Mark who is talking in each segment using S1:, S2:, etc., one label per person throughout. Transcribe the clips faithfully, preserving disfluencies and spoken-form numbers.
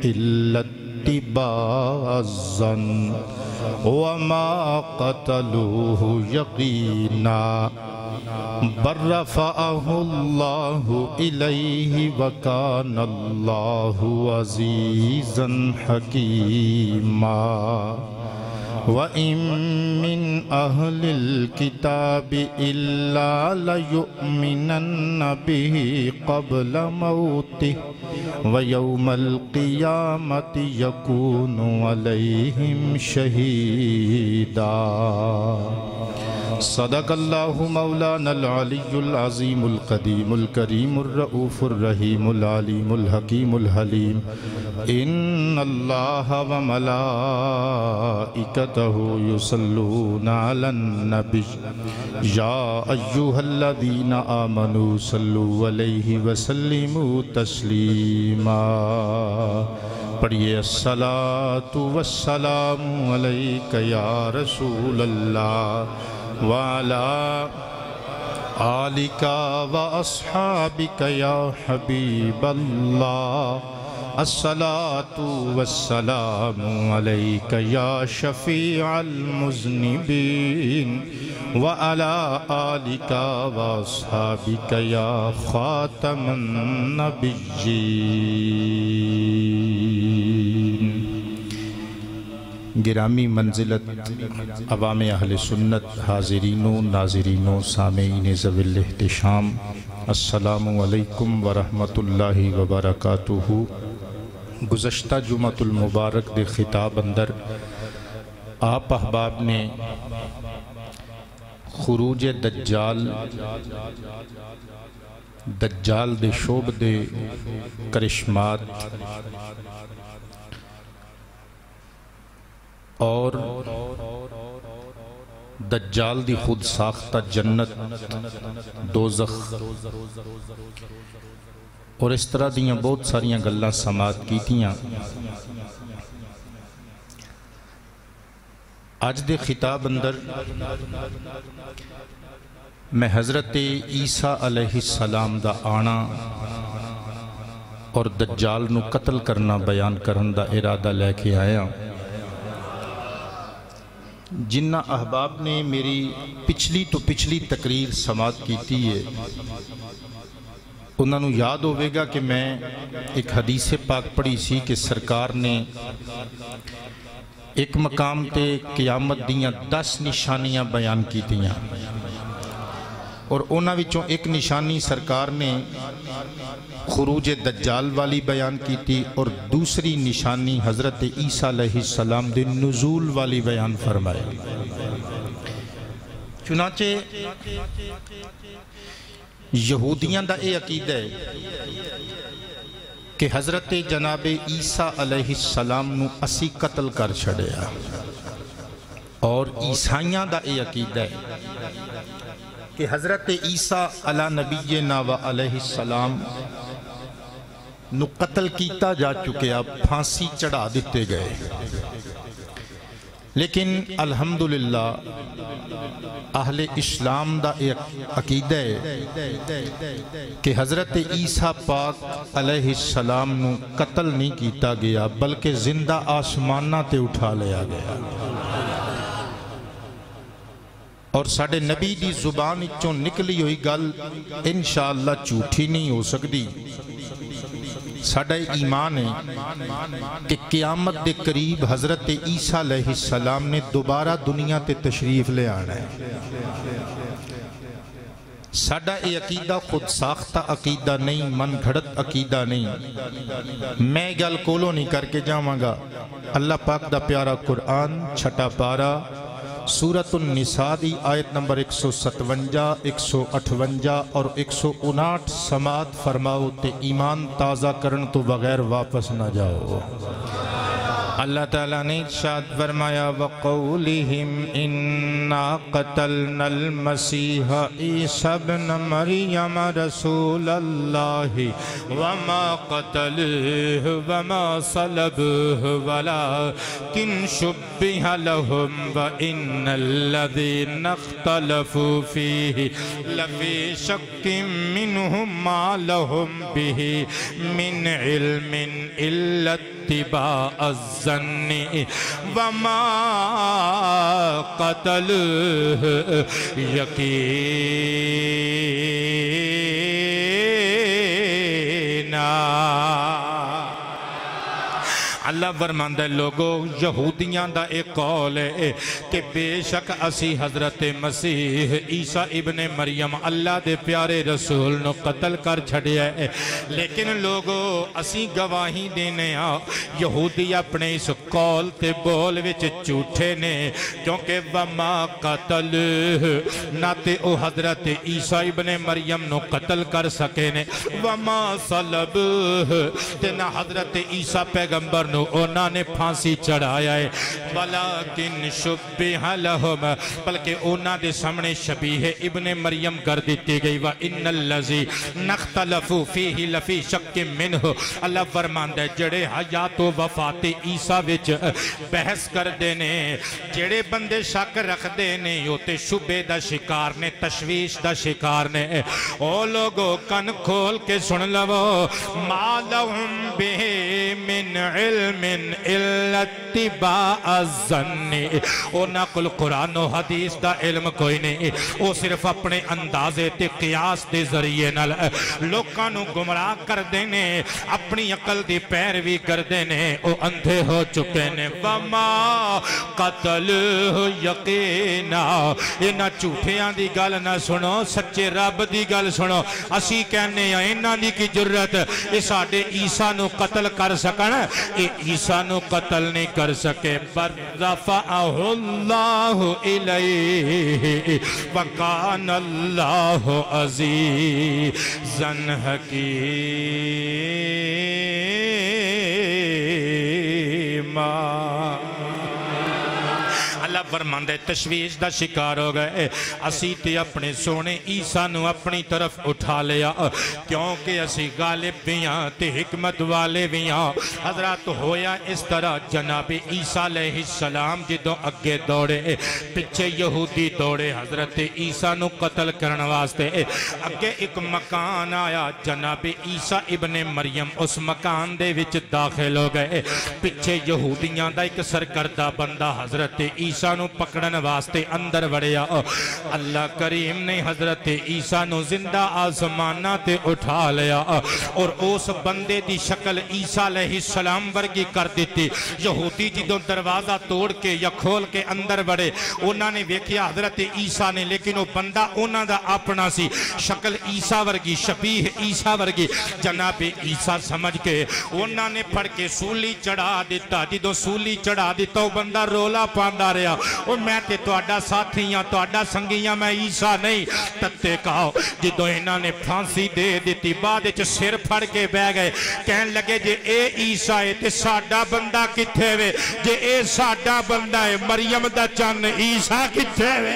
S1: إلا اتباع الظن وما قتلوه يقينا بل رفعه الله إليه وكان الله عزيزا حكيما وَإِن مِّنْ أَهْلِ الْكِتَابِ إِلَّا لَيُؤْمِنَنَّ بِهِ قَبْلَ مَوْتِهِ وَيَوْمَ الْقِيَامَةِ يَكُونُ عَلَيْهِمْ شَهِيدًا صدق اللہ مولانا العلی العظیم القدیم الکریم الرؤوف الرحیم العلیم الحکیم الحلیم ان اللہ وملائکتہ یصلون علی النبی یا ایہا الذین آمنوا صلوا علیہ وسلموا تسلیما پڑھئے الصلاۃ والسلام علیک یا رسول اللہ وعلى آلك وأصحابك يا حبيب الله الصلاة والسلام عليك يا شفيع المذنبين وعلى آلك وأصحابك يا خاتم النبيين گرامی منزلت عوام اہل سنت حاضرین و ناظرین و سامعین ذوی الاحتشام السلام علیکم ورحمۃ اللہ وبرکاتہ گزشتہ جمعۃ المبارک دے خطاب اندر آپ احباب نے خروج دجال دجال دے شعب دے کرشمات اور دجال دی خود ساختہ جنت دوزخ اور اس طرح دیاں بہت ساریاں گلاں سماعت کیتیاں آج دے خطاب اندر میں حضرت عیسیٰ علیہ السلام دا آنا اور دجال نو قتل کرنا بیان کرن دا ارادہ لے کے آیا جنہ احباب نے میری پچھلی تو پچھلی تقریر سماعت کیتی ہے انہوں نے یاد ہوئے گا کہ میں ایک حدیث پاک پڑھی سی کہ سرکار نے ایک مقام تے قیامت دیاں دس نشانیاں بیان کیتیاں اور انہاں وچوں ایک نشانی سرکار نے خروج دجال والی بیان کی تھی اور دوسری نشانی حضرت عیسیٰ علیہ السلام دے نزول والی بیان فرمائے چنانچہ یہودیاں دا اے عقیدہ ہے کہ حضرت جناب عیسیٰ علیہ السلام نو اسی قتل کر چھڑیا اور عیسائیاں دا اے عقیدہ ہے کہ حضرت عیسیٰ علی نبینا و علیہ السلام نو قتل کیتا جا چکے اب پھانسی چڑھا دیتے گئے لیکن الحمدللہ اہل اسلام دا ایک عقیدہ ہے کہ حضرت عیسیٰ پاک علیہ السلام نو قتل نہیں کیتا گیا بلکہ زندہ آسمانہ تے اٹھا لیا گیا اور ساڑھے نبی دی زبان اچھوں نکلی ہوئی گل انشاءاللہ جھوٹی نہیں ہو سکتی ساڑھا ایمان ہے کہ قیامت دے قریب حضرت عیسیٰ علیہ السلام نے دوبارہ دنیا تے تشریف لے آنا ہے ساڑھا اے عقیدہ خود ساختہ عقیدہ نہیں من گھڑت عقیدہ نہیں میں گل کولو نہیں کر کے جاؤں گا اللہ پاک دا پیارا قرآن چھٹا پارا سورۃ النساء دی آیت نمبر ایک سو ستونجا ایک سو اٹھونجا اور ایک سو اناٹھ سماعت فرماؤ تے ایمان تازہ کرن تو بغیر واپس نہ جاؤ اللہ تعالیٰ نے ارشاد فرمایا وَقَوْلِهِمْ إِنَّا قَتَلْنَا الْمَسِيحَ عِيسَى ابْنَ مَرْيَمَ رَسُولَ اللَّهِ وَمَا قَتَلُوهُ وَمَا صَلَبُوهُ وَلَكِنْ شُبِّهَ لَهُمْ وَإِنَّ الَّذِينَ اخْتَلَفُوا فِيهِ لَفِي شَكٍّ مِّنْهُ مَا لَهُمْ بِهِ مِنْ عِلْمٍ إِلَّا اتباع الظن وما قتلوه یقینا اللہ فرماندا ہے لوگو یہودیاں دا ایک قول ہے کہ بے شک اسی حضرت مسیح عیسیٰ ابن مریم اللہ دے پیارے رسول نو قتل کر چھڑیا ہے، لیکن لوگو اسی گواہی دینے آ یہودی اپنے اس قول تے بول وچ جھوٹے نے، کیونکہ وما قتل نہ تے او حضرت عیسیٰ ابن مریم نو قتل کر سکے نے، وما صلب تے نہ حضرت عیسیٰ پیغمبر نو اونا نے پھانسی چڑھایا ہے، ولیکن شبہ لہم بلکہ اونا دے سامنے شبیہ ابن مریم کر دیتی گئی، وَإِنَّ الَّذِي نَخْتَلَفُوا فِيهِ لَفِي شَكٍّ مِّنْهُ اللہ فرماندہ ہے جڑے حیات و وفات عیسیٰ وچ بحث کر دینے، جڑے بندے شک رکھ دینے ہوتے شبہ دا شکار نے، تشویش دا شکار نے، او لوگو کن کھول کے سن لو مَا لَهُمْ بِهِ مِنْ عِلْمٍ إِلَّا اتِّبَاعَ الظَّنِّ او نقل قرآن و حدیث دا علم کوئی نہیں، او صرف اپنے اندازے تے قیاس دے ذریعے نال لوکانو گمراہ کر دینے، اپنی عقل دی پیروی کر دینے، او اندھے ہو چکے نے، وَمَا قَتَلُوهُ یقینا اینا جھوٹیاں دی گل نہ سنو، سچے رب دی گل سنو، اسی کہنے ہیں اینا دی کی جرت اس آڈے عیسیٰ نو قتل کر سکن، اے عیسیٰ نو قتل نہیں کر سکے، پر رفعہ اللہ الیہ وکان اللہ عزیزاً حکیما۔ اللہ فرماندے تشویش دا شکار ہو گئے، اسی تے اپنے سونے عیسیٰ نو اپنی طرف اٹھا لیا، کیونکہ اسی غالب بیاں تے حکمت والے بیاں۔ حضرات ہویا اس طرح جناب عیسیٰ علیہ السلام جدوں اگے دوڑے، پچھے یہودی دوڑے حضرت عیسیٰ نو قتل کرن واسطے، اگے ایک مکان آیا جناب عیسیٰ ابن مریم اس مکان دے وچ داخل ہو گئے، پچھے یہودیاں دا ایک سرکردہ بندہ حضرت عیسیٰ نو پکڑن واسطے اندر وڑیا، اللہ کریم نے حضرت عیسیٰ نو زندہ آسمانہ تے اٹھا لیا اور اس بندے دی شکل عیسیٰ علیہ السلام ورگی کر دیتی۔ یہودی جدوں دروازہ توڑ کے یا کھول کے اندر وڑے، انہاں نے ویکھیا حضرت عیسیٰ نے، لیکن وہ بندہ انہاں دا اپنا سی، شکل عیسیٰ ورگی، شبیہ عیسیٰ ورگی، جناب عیسیٰ سمجھ کے انہاں نے پھڑ کے سولی چڑھا دیتا، جدوں سولی چڑھا دیتا وہ بندہ رولا پاندا رہا، اور میں تے توڑا ساتھیاں توڑا سنگیاں میں عیسیٰ نہیں، تتے کہا جدو انہاں نے پھانسی دے دیتی، بعد اچھ سر پھڑ کے بہ گئے، کہن لگے جے اے عیسیٰ ہے تے ساڑھا بندہ کتھے وے، جے اے ساڑھا بندہ ہے مریم دا چن عیسیٰ کتھے وے۔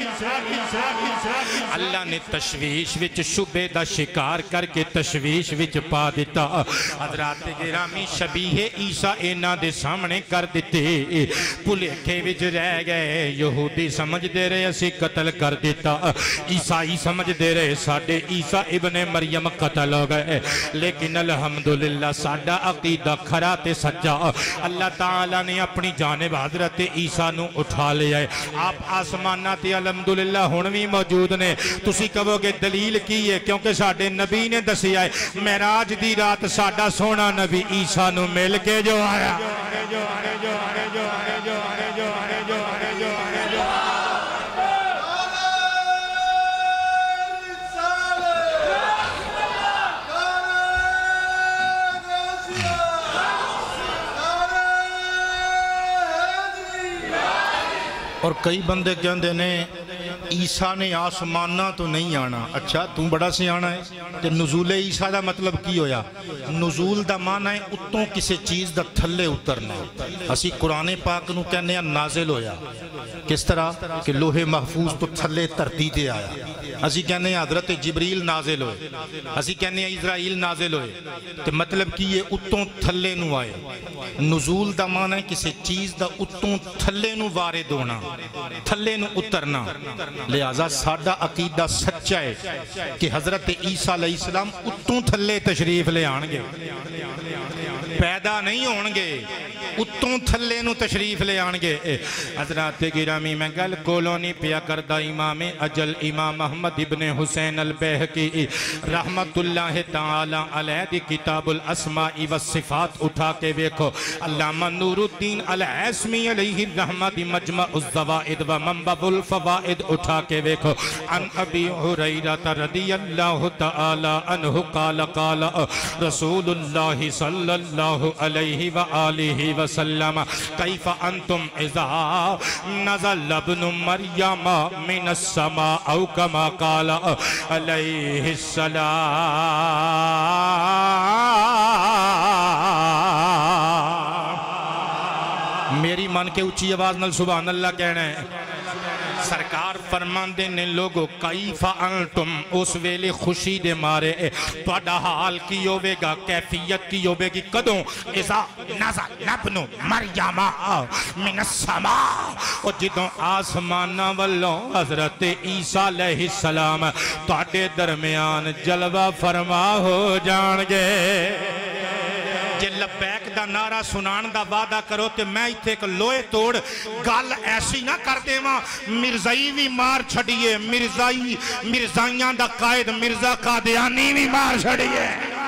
S1: اللہ نے تشویش وچ شبہ دا شکار کر کے تشویش وچ پا دیتا، حضرات گرامی شبیہ عیسیٰ انہاں دے سامنے کر دیتے، پلیکھے وچ رہ گئے، یہودی سمجھ دے رہے اسی قتل کر دیتا، عیسائی سمجھ دے رہے ساڑھے عیسیٰ ابن مریم قتل ہو گئے، لیکن الحمدللہ ساڑھا عقیدہ کھرا تے سچا، اللہ تعالیٰ نے اپنی جانب حضرت عیسیٰ نو اٹھا لیا ہے، آپ آسمانہ تے الحمدللہ ہنوی موجود نے، تسی کہو گے دلیل کی ہے، کیونکہ ساڑھے نبی نے دسیا ہے، معراج دی رات ساڑھا سونا نبی عیسیٰ نو مل کے جو آیا، اور کئی بندے کہندے نے عیسیٰ نے آسمانہ تو نہیں آنا. اچھا تو بڑا سے آنا ہے. تے نزول عیسیٰ دا مطلب کی ہویا؟ نزول دا معنی ہے اتوں کسی چیز دا تھلے اترنا. اسی قرآن پاک نو کہنے ہیں نازل ہویا. کس طرح کہ لوح محفوظ تو تھلے دھرتی تے آیا. اسی کہنے ہیں حضرت جبریل نازل ہوئے. اسی کہنے ہیں اسرائیل نازل ہوئے. تے مطلب کی یہ اتوں تھلے نو آئے. نزول دا معنی ہے کسی چیز دا اتوں تھلے نو وارد ہونا, تھلے نو اترنا. لہذا ساڈا عقیدہ سچا ہے کہ حضرت عیسیٰ علیہ السلام اتوں تھلے تشریف لے آنگے, پیدا نہیں ہونگے, اتوں تھلے نو تشریف لے آنگے. حضرات گرامی میں گل کولونی پیا کردہ امام اجل امام محمد ابن حسین البیہقی رحمت اللہ تعالی علیہ دی کتاب الاسماء والصفات اٹھا کے ویکھو. علامہ نور الدین العیسمی علیہ الرحمہ دی مجمع الزوائد و منبع الفوائد اٹھا کے ویکھو. عن ابی حریرہ رضی اللہ تعالی عنہ قال قال رسول اللہ صلی اللہ علیہ وآلہ وسلم کیف انتم اذا نزل ابن مریم من السماء او کما قال علیہ السلام. میری من کے اچھی آواز نل سبحان اللہ کہنا ہے. سرکار فرماندے نے لوگو کیف انتم, اس ویلے خوشی دے مارے توڑا حال کی ہوئے گا, کیفیت کی ہوئے گی کدوں اذا نزل ابن مریم من السماء, اور جدوں آسمانہ والوں حضرت عیسیٰ علیہ السلام توڑے درمیان جلوہ فرما ہو جانگے. جے لبیک دا نعرہ سنان دا وعدہ کرو تے میں ایتھے ایک لوئے توڑ گال ایسی نہ کر دے ماں مرزائی بھی مار چھڑیے, مرزائی مرزائیاں دا قائد مرزا قادیانی بھی مار چھڑیے.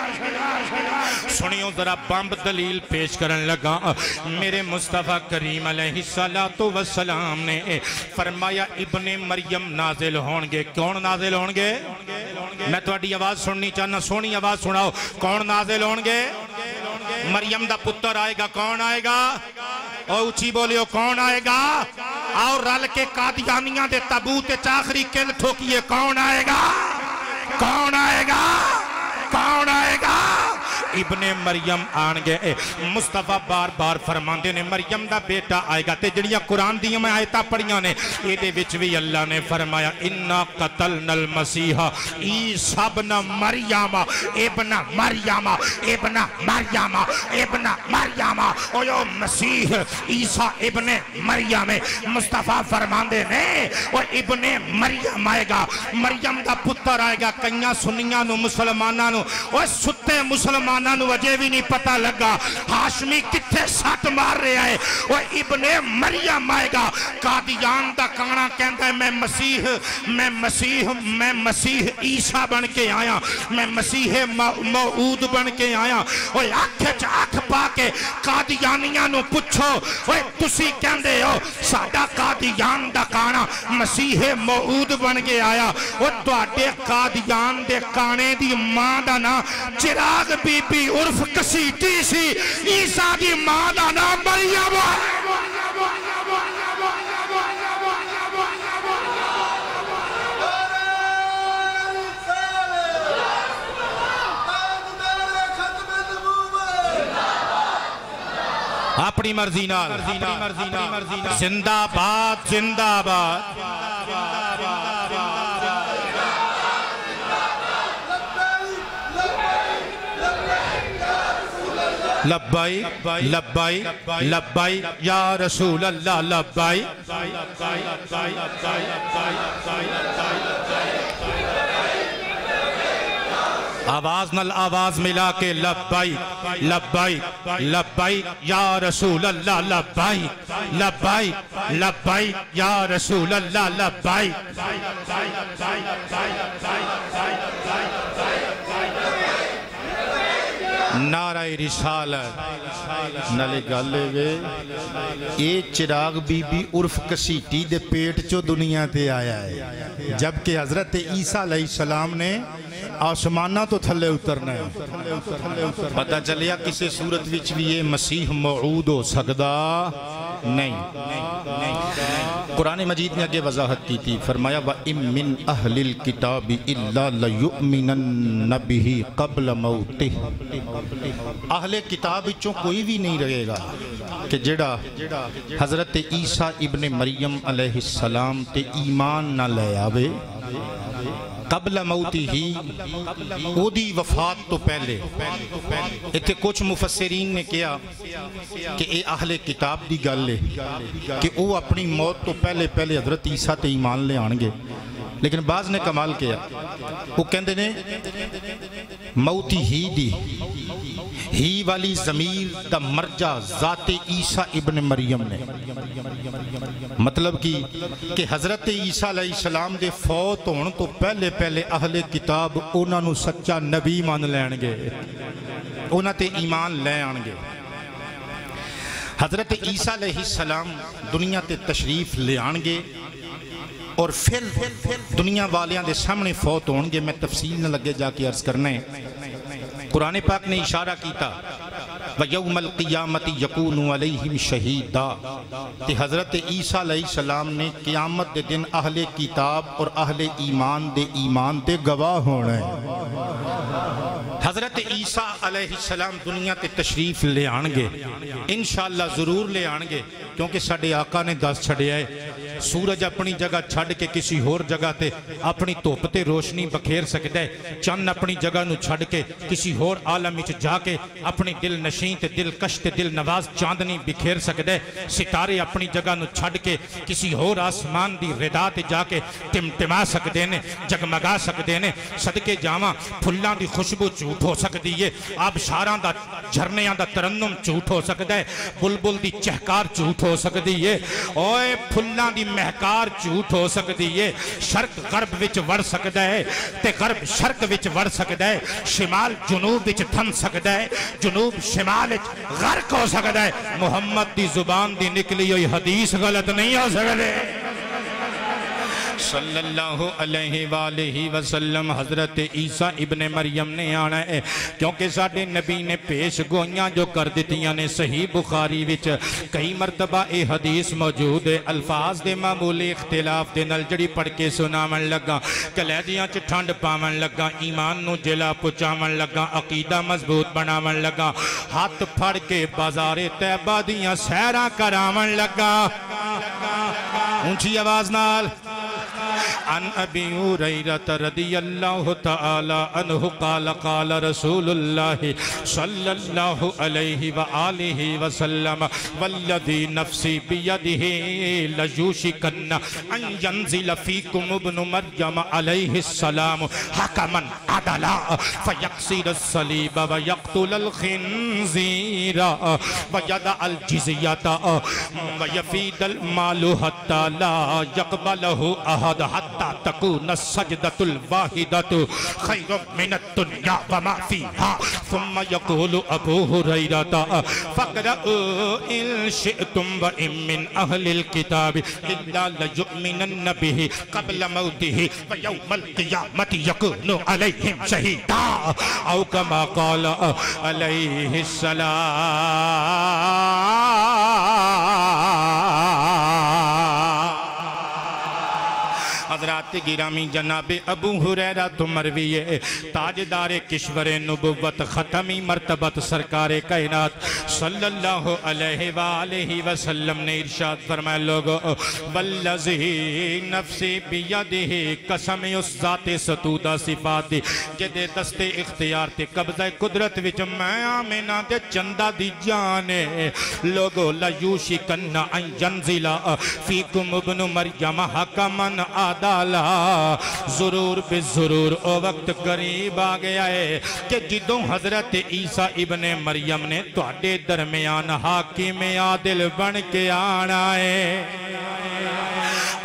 S1: سنیوں ذرا بامب دلیل پیش کرن لگا. میرے مصطفیٰ کریم علیہ السلام نے فرمایا ابن مریم نازل ہونگے. کون نازل ہونگے؟ میں تو اڈی آواز سننی چاہنا, سونی آواز سناؤ. کون نازل ہونگے؟ مریم دا پتر آئے گا. کون آئے گا؟ اور اچھی بولیو کون آئے گا؟ اور رل کے قادیانیاں دے تابوت چاخری کل ٹھوکیے. کون آئے گا؟ کون آئے گا؟ کون آئے گا؟ ابن مریم آنگے. مصطفیٰ بار بار فرماندے نے مریم دا بیٹا آئے گا. تے جڑیاں قرآن دیاں میں آیتہ پڑھیاں نے یہ دے وچ بھی اللہ نے فرمایا اِنَّا قَتَلْنَا الْمَسِيحَ عِيسَى ابْنَ مریم ابن مریم ابن مریم ابن مریم. او یو مسیح عیسیٰ ابن مریم مصطفیٰ فرماندے نے وہ ابن مریم آئے گا, مریم دا پتر آئے گا. کنیاں سنیاں نو مسلماناں نو وہ ستے مسلمان نو وجہ بھی نہیں پتہ لگا ہاشمی کتھے ساتھ مار رہے آئے. وہ ابن مریم آئے گا. قادیان دا کانا کہندا ہے میں مسیح میں مسیح میں مسیح عیسیٰ بن کے آیا, میں مسیح موعود بن کے آیا. وہ آنکھ چاک پا کے قادیانیاں نو پچھو وہ تسی کہندے ہو ساڈا قادیان دا کانا مسیح موعود بن کے آیا. وہ تواڈے قادیان دے کانے دی ماں دا نا چراغ بی بی عرف کسیٹی سی, عیسیٰ دی ماں دا نام مریم ہے. اپنی مرضی نال زندہ باد زندہ باد. لبائی لبائی لبائی یا رسول اللہ لبائی. آواز نل آواز ملا کے لبائی لبائی لبائی یا رسول اللہ لبائی لبائی لبائی یا رسول اللہ لبائی. نعرہ رسالت نلے گالے گے اے چراغ بی بی عرف کسیٹی دے پیٹ چو دنیا تے آیا ہے, جبکہ حضرت عیسیٰ علیہ السلام نے آسمانہ تو تھلے اترنا ہے. پتہ چلیا کسے صورت وچ بھی یہ مسیح موعود ہو سکدا نہیں۔ قرآن مجید نے آگے وضاحت کی تھی، فرمایا وَإِن مِّنْ أَهْلِ الْكِتَابِ إِلَّا لَيُؤْمِنَنَّ بِهِ قَبْلَ مَوْتِهِ، اہل کتاب وچوں کوئی بھی نہیں رہے گا کہ جڑا حضرت عیسیٰ ابن مریم علیہ السلام تے ایمان نہ لے آوے قبل موتی ہی، او دی وفات تو پہلے۔ اتھے کچھ مفسرین نے کیا کہ اے اہل کتاب دی گل ہے کہ او اپنی موت تو پہلے پہلے حضرت عیسیٰ تے ایمان لے آنگے، لیکن بعض نے کمال کیا، وہ کہندے نے موتی ہی دی ہی والی ضمیر دا مرجع ذات عیسیٰ ابن مریم نے، مطلب کی کہ حضرت عیسیٰ علیہ السلام دے فوت ہون تو پہلے پہلے اہل کتاب انہاں نو سچا نبی مان لین گے، انہاں تے ایمان لے آن گے۔ حضرت عیسیٰ علیہ السلام دنیا تے تشریف لے آن گے اور پھر دنیا والیاں دے سامنے فوت ہون گے۔ میں تفصیل نہ لگے جا کے عرض کرنے، قرآن پاک نے اشارہ کیتا وَيَوْمَ الْقِيَامَةِ يَكُونُ عَلَيْهِمْ شَهِيدًا، کہ حضرت عیسیٰ علیہ السلام نے قیامت دے دن اہل کتاب اور اہل ایمان دے ایمان دے گواہ ہونا ہے۔ حضرت عیسیٰ علیہ السلام دنیا تے تشریف لے آنگے، انشاءاللہ ضرور لے آنگے، کیونکہ ساڑھے آقا نے دس چھڑے آئے سورج اپنی جگہ چھڑ کے کسی اور جگہ تے اپنی توپ تے روشنی بکھیر سکتا ہے، چند اپنی جگہ نو چھڑ کے کسی اور عالم وچ جا کے اپنی دل نشین تے دل کش تے دل نواز چاندنی بکھیر سکتا ہے، ستارے اپنی جگہ نو چھڑ کے کسی اور آسمان دی ردا تے جا کے ٹمٹما سکتے ہیں، جگمگا سکتے ہیں، صدقے جاواں پھلاں دی خوشبو جھوٹ ہو سکتی ہے، آبشاراں دا جھرنیاں دا ترنم جھوٹ ہو سکتا ہے، بلبل دی چہکار جھوٹ ہو سکتی ہے، اوئے پھلاں دی مہکار جھوٹ ہو سکتی ہے، شرق غرب وچ وڑ سکتا ہے تے غرب شرق وچ وڑ سکتا ہے، شمال جنوب وچ تھن سکتا ہے، جنوب شمال وچ غرق ہو سکتا ہے، محمد دی زبان دی نکلی ہوئی حدیث غلط نہیں ہو سکتے۔ صلی اللہ علیہ وآلہ وسلم حضرت عیسیٰ ابن مریم نے آنا ہے، کیونکہ ساڑھے نبی نے پیش گوئیاں جو کر دیتیاں نے صحیح بخاری وچ کئی مرتبہ اے حدیث موجود ہے، الفاظ دے معمولی اختلاف دے نل جڑی پڑھ کے سنامن لگا، کلیدیاں چ ٹھنڈ پاون لگا، ایمان نو جلا پچامن لگا، عقیدہ مضبوط بنامن لگا، ہاتھ پھڑ کے بازار طیبہ دیاں سیراں کرامن لگا۔ اونچی آواز نال عن ابی ہریرہ رضی اللہ تعالی عنہ قال قال رسول اللہ صلی اللہ علیہ وآلہ وسلم والذی نفسی بیدہ لجوشکن ان ینزل فیکم ابن مریم علیہ السلام حکما عدلا فیقصر الصلیب ویقتل الخنزیر ویدع الجزیت ویفید المال حتی لا یقبلہ احد حتی تکون السجدة الواحدة خیر من الدنیا وما فیہا ثم یقول ابو ہریرہ فقرأوا ان شئتم وان من اہل الكتاب الا لیؤمنن به قبل موته ویوم القیامت یکون علیہم شہیدا او کما قال علیہ السلام۔ حضرات گرامی جناب ابو ہریرہ تو مروی تاجدار کشور نبوت ختمی مرتبت سرکار کائنات صلی اللہ علیہ وآلہ وسلم نے ارشاد فرمائے لوگو والذی نفسی بیدہ قسم اس ذات ستودہ صفات جدے دست اختیار تے قبضہ قدرت وچ میں آمینہ دے چندہ دی جانے لوگو لیوشکن ان ینزلہ فیکم ابن مریم حکمن آدھا ضرور بے ضرور او وقت قریب آ گیا ہے کہ جدوں حضرت عیسیٰ ابن مریم نے تواڈے درمیان حاکم عادل بن کے آنا ہے۔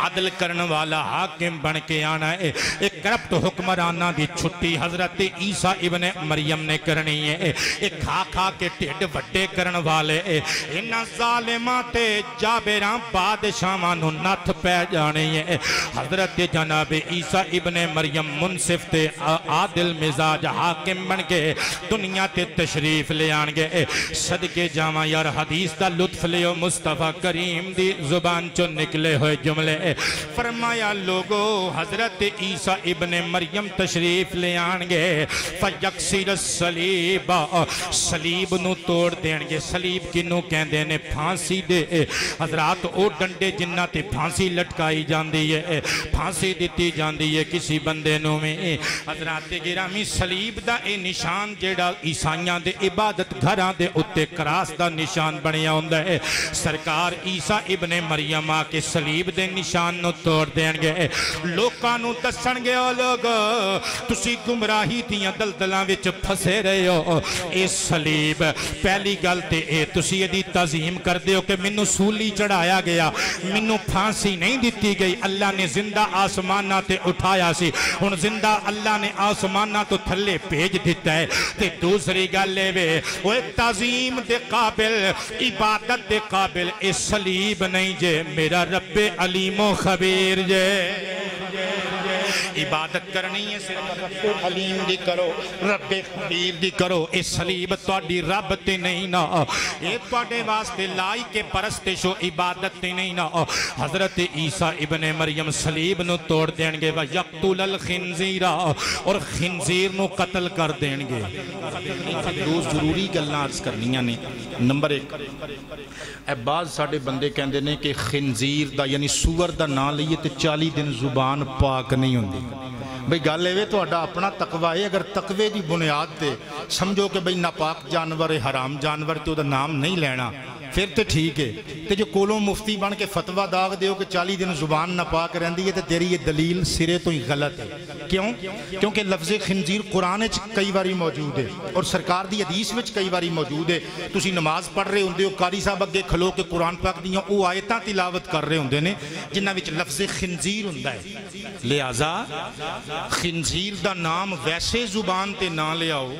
S1: عدل کرن والا حاکم بن کے آنا ہے ایک کرپٹ حکمرانہ دی چھٹی حضرت عیسیٰ ابن مریم نے کرنی ہے ایک کھا کھا کے ٹھڈ وڈے کرن والے انہاں ظالمات جابراں بادشاہاں نتھ پہ جانے ہیں حضرت جناب عیسیٰ ابن مریم منصف تے عادل مزاج حاکم بن کے دنیا تے تشریف لے آنگے صدقے جاواں یار حدیث دا لطف لیو مصطفیٰ کریم دی زبان چو نکلے ہوئے جملے فرمایا لوگو حضرت عیسیٰ ابن مریم تشریف لے آنگے فیکسیر الصلیب صلیب نو توڑ دینگے صلیب کی نو کہن دینے پھانسی دے حضرات او ڈنڈے جنہ تے پھانسی لٹکائی جاندی ہے پھانسی دیتی جاندی ہے کسی بندے نو میں حضرات گرامی صلیب دا اے نشان جیڑا عیسائیاں دے عبادت گھراں دے اتے کراس دا نشان بنیا ہوندہ ہے سرکار عیسیٰ ابن مریم آکے صلیب دے نشان نو توڑ دینگے لوکانو دسنگے او لوگ تسی گمراہی دیاں دلدلاں وچ پھسے رہے ہو اے صلیب پہلی گلتے اے تسی دی تعظیم کر دے ہو کہ منو سولی چڑھایا گیا منو پھانسی نہیں دیتی گئی اللہ نے زندہ آسمانہ تے اٹھایا سی ان زندہ اللہ نے آسمانہ تو تھلے پیج دیتا ہے تے دوسری گل لے وے وہ تعظیم دے قابل عبادت دے قابل اے صلیب نہیں جے میرا رب علیم و خبیر جے عبادت کرنی ہے صرف رب علیم دی کرو رب خبیر دی کرو اے صلیب توڑی رب تے نہیں نا اے توڑے واسطے لائی کے پرستش و عبادت تے نہیں نا حضرت عیسیٰ ابن مریم صلیب نو توڑ دینگے وَيَقْتُلَ الْخِنزِيرَ اور خنزیر نو قتل کر دینگے دو ضروری گلنا عرض کرنیاں نے نمبر ایک اے بعض ساڑھے بندے کہندے نے کہ خنزیر دا یعنی سور دا نام لئیے تے چالی دن زبان پاک نہیں ہوندی بھئی گل ہے تو اڈا اپنا تقوی ہے اگر تقوی دی بنیاد تے سمجھو کہ بھئی ناپاک جانور حرام جانور تے دا نام نہیں لینا پھر تے ٹھیک ہے تے جو کولوں مفتی بن کے فتوہ داغ دیو کہ چالی دن زبان ناپاک رہندی ہے تے تیری یہ دلیل سرے تو ہی غلط ہے کیوں؟ کیونکہ لفظ خنزیر قرآن وچ کئی باری موجود ہے اور سرکار دی حدیث وچ کئی باری موجود ہے تسی نماز پڑھ رہے ہوندے ہو قاری صاحب اگے کھلو کے قرآن پاک دیاں او آیتاں تلاوت کر رہے ہوندے نے جنہاں وچ لفظ خنزیر ہوندا ہے لہذا خنزیر دا نام ویسے زبان تے نہ لے آؤ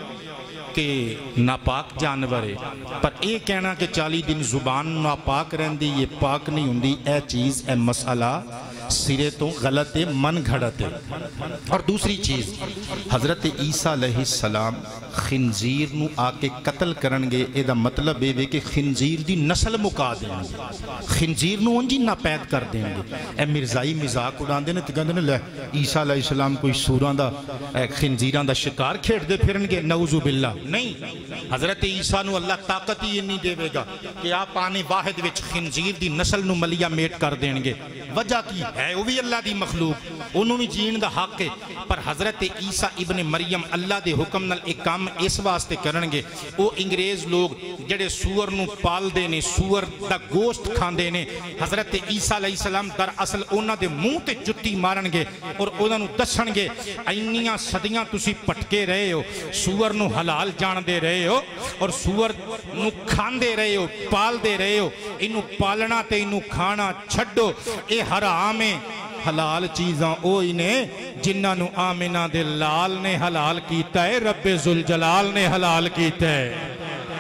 S1: کہ ناپاک جانور ہے پر اے کہنا کہ چالی دن زبان ناپاک رہندی یہ پاک نہیں ہوندی اے چیز اے مسئلہ سرے تو غلط ہے من گھڑت ہے اور دوسری چیز حضرت عیسیٰ علیہ السلام خنزیر نو آکے قتل کرنگے اے دا مطلب ہے کہ خنزیر دی نسل مکا دیں گے خنزیر نو انجی ناپید کر دیں گے اے مرزائی مزاق اڑان دے نے تکندے نے لے عیسیٰ علیہ السلام کوئی سوران دا خنزیران دا شکار کھیٹ دے پھرنگے نعوذ باللہ نہیں حضرت عیسیٰ نو اللہ طاقت ہی نہیں دے گا کہ آپ آنے واحد وچ خنزیر دی نسل نو ملیا میٹ کر دیں گے وجہ کی ہے وہ بھی اللہ دی مخلوق انہوں بھی جین دا حق ہے پر حضرت عیسیٰ ابن مریم اللہ دے حکم نال ایک کام اس واسطے کرنگے وہ انگریز لوگ جڑے سور نو پال دینے سور دا گوشت کھان دینے حضرت عیسیٰ علیہ السلام در اصل اونا دے منہ تے جتی مارنگے اور اونا نو دسنگے اینیاں صدیاں تسی پٹکے رہے ہو سور نو حلال جان دے رہے ہو اور سور نو کھان دے رہے ہو پال دے رہے ہو انو پالنا تے انو کھانا چھڑو اے حرام ہے حلال چیزاں اوہی نے جنہاں نو آمنہ دے لال نے حلال کیتا ہے رب ذوالجلال نے حلال کیتا ہے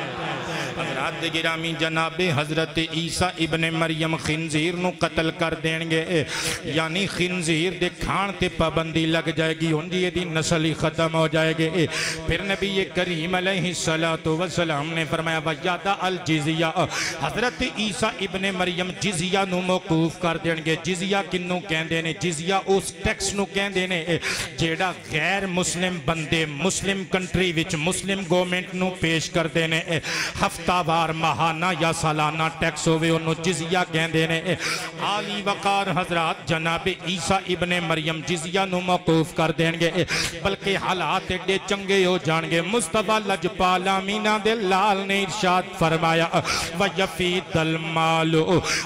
S1: حضرات گرامی جناب حضرت عیسیٰ ابن مریم خنزیر نو قتل کر دینگے یعنی خنزیر دے کھان تے پابندی لگ جائے گی انجی دی نسل ہی ختم ہو جائے گے پھر نبی کریم علیہ السلام نے فرمایا وَيَدَ الْجِزْيَا حضرت عیسیٰ ابن مریم جزیہ نو موقوف کر دینگے جزیہ کنو کہن دینے جزیہ اس ٹیکس نو کہن دینے جیڑا غیر مسلم بندے مسلم کنٹری وچ مسلم گورنمنٹ نو پیش کر دینے ہفتہ وار ماہانہ یا سالانہ ٹیکس ہوئے انہوں جزیہ کہن دینے عالی وقار حضرات جناب عیسیٰ ابن مریم جزیہ نو موقوف کر دینگے بلکہ حالات ایڈے چنگے ہو جانگے مصطفیٰ لجپال آمینہ دے لال نے ارشاد فرمایا وَيَفِيدَ الْمَالُ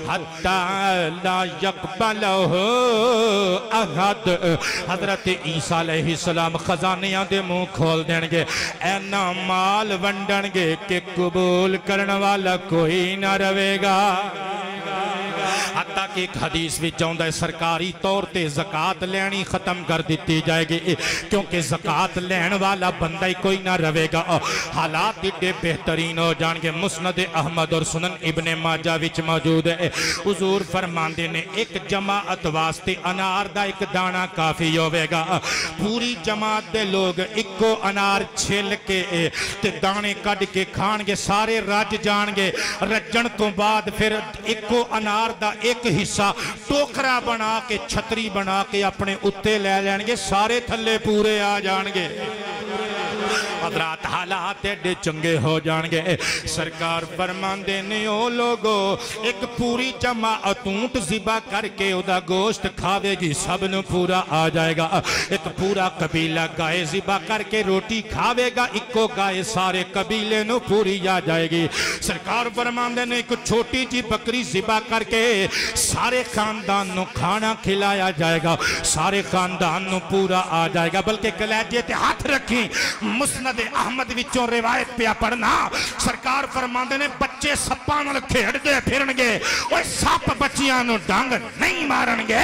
S1: حَتَّى لَا يَقْبَلَهُ أَحَدْ حضرت عیسیٰ علیہ السلام خزانیاں دے منہ کھول دینگے اینا مال ونڈنگے کہ قبول کرنے والا کوئی نہ روے گا حتیٰ کہ ایک حدیث بھی چاہتا ہے سرکاری طور تے زکاة لینی ختم کر دیتی جائے گی کیونکہ زکاة لین والا بندہ ہی کوئی نہ روے گا حالات ایڈے بہترین ہو جان گے مسند احمد اور سنن ابن ماجہ وچ موجود ہے حضور فرماندے نے ایک جماعت واسطے انار دا ایک دانا کافی ہوئے گا پوری جماعت دے لوگ ایکو انار چھل کے تے دانے کڈ کے کھان گے سارے رج جان گے رجن تو بعد پھر ایکو انار دا ایک حصہ ٹوکرا بنا کے چھتری بنا کے اپنے اتے لے لین گے سارے تھلے پورے آ جان گے حضرات حالات ایڈے چنگے ہو جان گے سرکار فرمان دینے او لوگو ایک پوری جماعت اونٹ ذبح کر کے ادا گوشت کھاوے گی سب نو پورا آ جائے گا ایک پورا قبیلہ گائے ذبح کر کے روٹی کھاوے گا ایکو گائے سارے قبیلے نو پوری آ جائے گی سرکار فرمان دینے ایک چھوٹی جی بکری ذبح کر کے سارے خاندان نو کھانا کھلایا جائے گا سارے خاندان نو پورا آ جائے گا بلکہ کلیجے تے ہاتھ رکھیں مسند احمد وچوں روایت پیا پڑھنا سرکار فرماندے نے بچے سپاں نال کھیڑ دے پھرن گے اوے سپ بچیاں نو ڈنگ نہیں مارن گے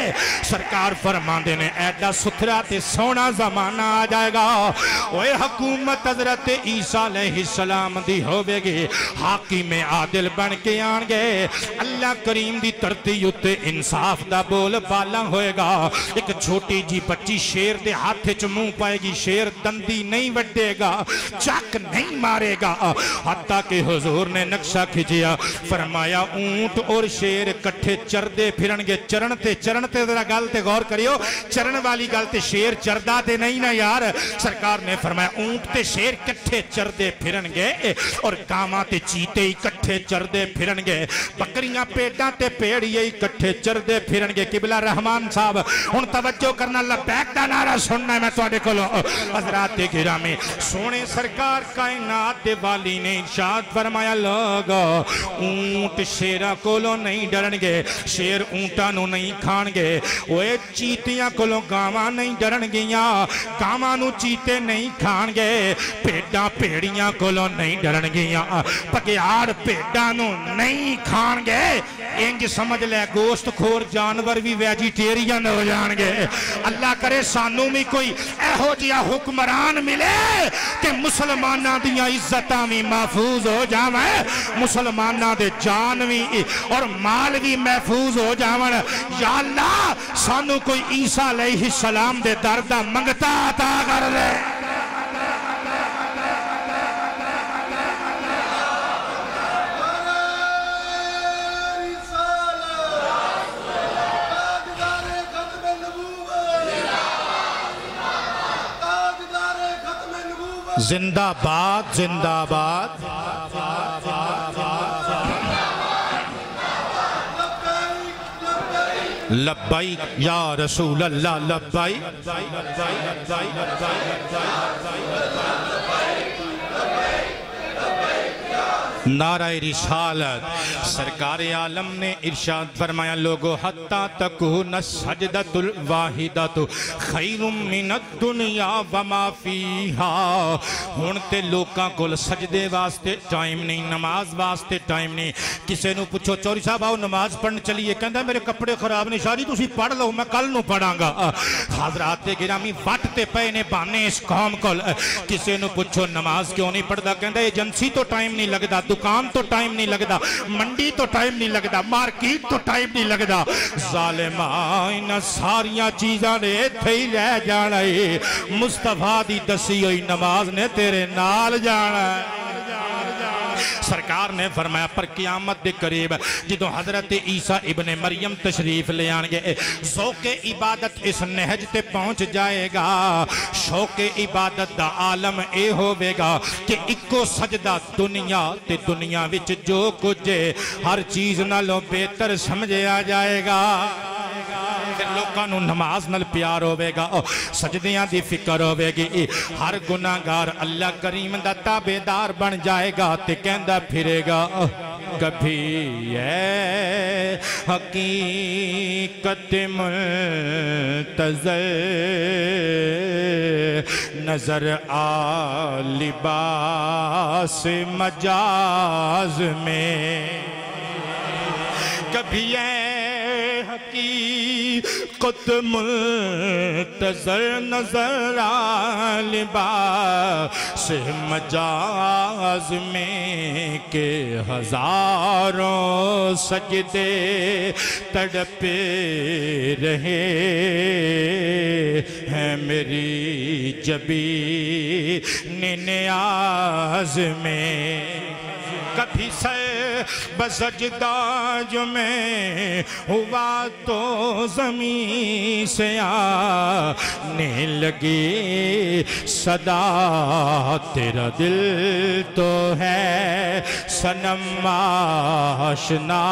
S1: سرکار فرماندے نے ایڈا ستھرا تے سونا زمانہ آ جائے گا اوے حکومت حضرت عیسیٰ علیہ السلام دی ہوے گی حاکم عادل بن کے آن گے اللہ کریم دی ترتی اتے انصاف دا بول بالا ہوئے گا ایک چھوٹی جی بچی شیر دے ہاتھ چ منہ پائے گی شیر دندی نہیں وڈے گا چاک نہیں مارے گا حتیٰ کہ حضور نے نقشہ کھچیا فرمایا اونٹ اور شیر کٹھے چر دے پھرن گے چرن تے چرن تے ذرا گل تے غور کریو چرن والی گل تے شیر چردہ تے نہیں نا یار سرکار نے فرمایا اونٹ تے شیر کٹھے چر دے پھرن گے اور کاما تے چیتے ہی کٹھے چر دے پھرن گے بکریاں پیٹاں تے پیڑی ہی کٹھے چر دے پھرن گے قبلہ رحمان صاحب ان توجہ کرنا لبیک دا نعرہ سننا ہے میں تو آڈے کھولو حضرات گرامی سونے سرکار کائنات دے والی نے ارشاد فرمایا لوگو اونٹ شیرہ کولو نہیں ڈرن گے شیر اونٹاں نو نہیں کھان گے اوے چیتیاں کولو گاواں نہیں ڈرن گیاں گاواں نو چیتے نہیں کھان گے پیڑاں پیڑیاں کولو نہیں ڈرن گیاں پکیار پیڑاں نو نہیں کھان گے انج سمجھ لے گوشت کھور جانور بھی ویجیٹیرین ہو جان گے اللہ کرے سانو میں کوئی اہو جیا حکمران ملے کہ مسلمانہ دیا عزتاں بھی محفوظ ہو جاویں مسلمانہ دے جان بھی اور مال بھی محفوظ ہو جاویں یا اللہ سانو کوئی عیسیٰ علیہ السلام دے دردہ منگتا عطا کر دے زندہ باد زندہ باد لبیک یا رسول اللہ لبیک نعرہ رسالت سرکار عالم نے ارشاد فرمایا لوگو حتی تکون سجدت الواحدت خیر من الدنیا وما فیہا ہونتے لوکاں کل سجدے واسطے ٹائم نہیں نماز واسطے ٹائم نہیں کسے نو پوچھو چوری صاحب آؤ نماز پڑھنے چلیے کہندہ میرے کپڑے خراب نہیں شاہ جی تسی پڑھ لو میں کل نو پڑھاں گا حضرات گرامی وٹتے پہنے بانے اس قوم کل کسے نو پوچھو نماز کیوں نہیں پڑھدا کہندہ ایجنسی تو ٹائم نہیں لگدا دکان تو ٹائم نہیں لگدا منڈی تو ٹائم نہیں لگدا مارکیٹ تو ٹائم نہیں لگدا ظالمہ ساریاں چیزاں نے تھے ہی رہ جانا ہے مصطفیٰ دی دسی ہوئی نماز نے تیرے نال جانا ہے سرکار نے فرمایا پر قیامت دے قریب جدو حضرت عیسیٰ ابن مریم تشریف لے آنگے ذوق عبادت اس نہج تے پہنچ جائے گا شوق عبادت دا عالم اے ہوئے گا کہ اکو سجدہ دنیا تے دنیا وچ جو کچھ ہر چیز نالوں بہتر سمجھے آ جائے گا پھر لوگاں نو نماز نال پیار ہوئے گا سجدیاں دی فکر ہوئے گی ہر گناہگار اللہ کریم دا تابعدار بن جائے گا تے کہندہ پھرے گا کبھی اے حقیقت منتظر نظر آ لباس مجاز میں کبھی اے حقیقت منتظر نظر آ لباس مجاز میں کہ ہزاروں سجدے تڑپے رہے ہیں میری جبین نیاز میں کبھی سے بسجدہ جو میں ہوا تو زمین سے آنے لگی صدا تیرا دل تو ہے صنم آشنا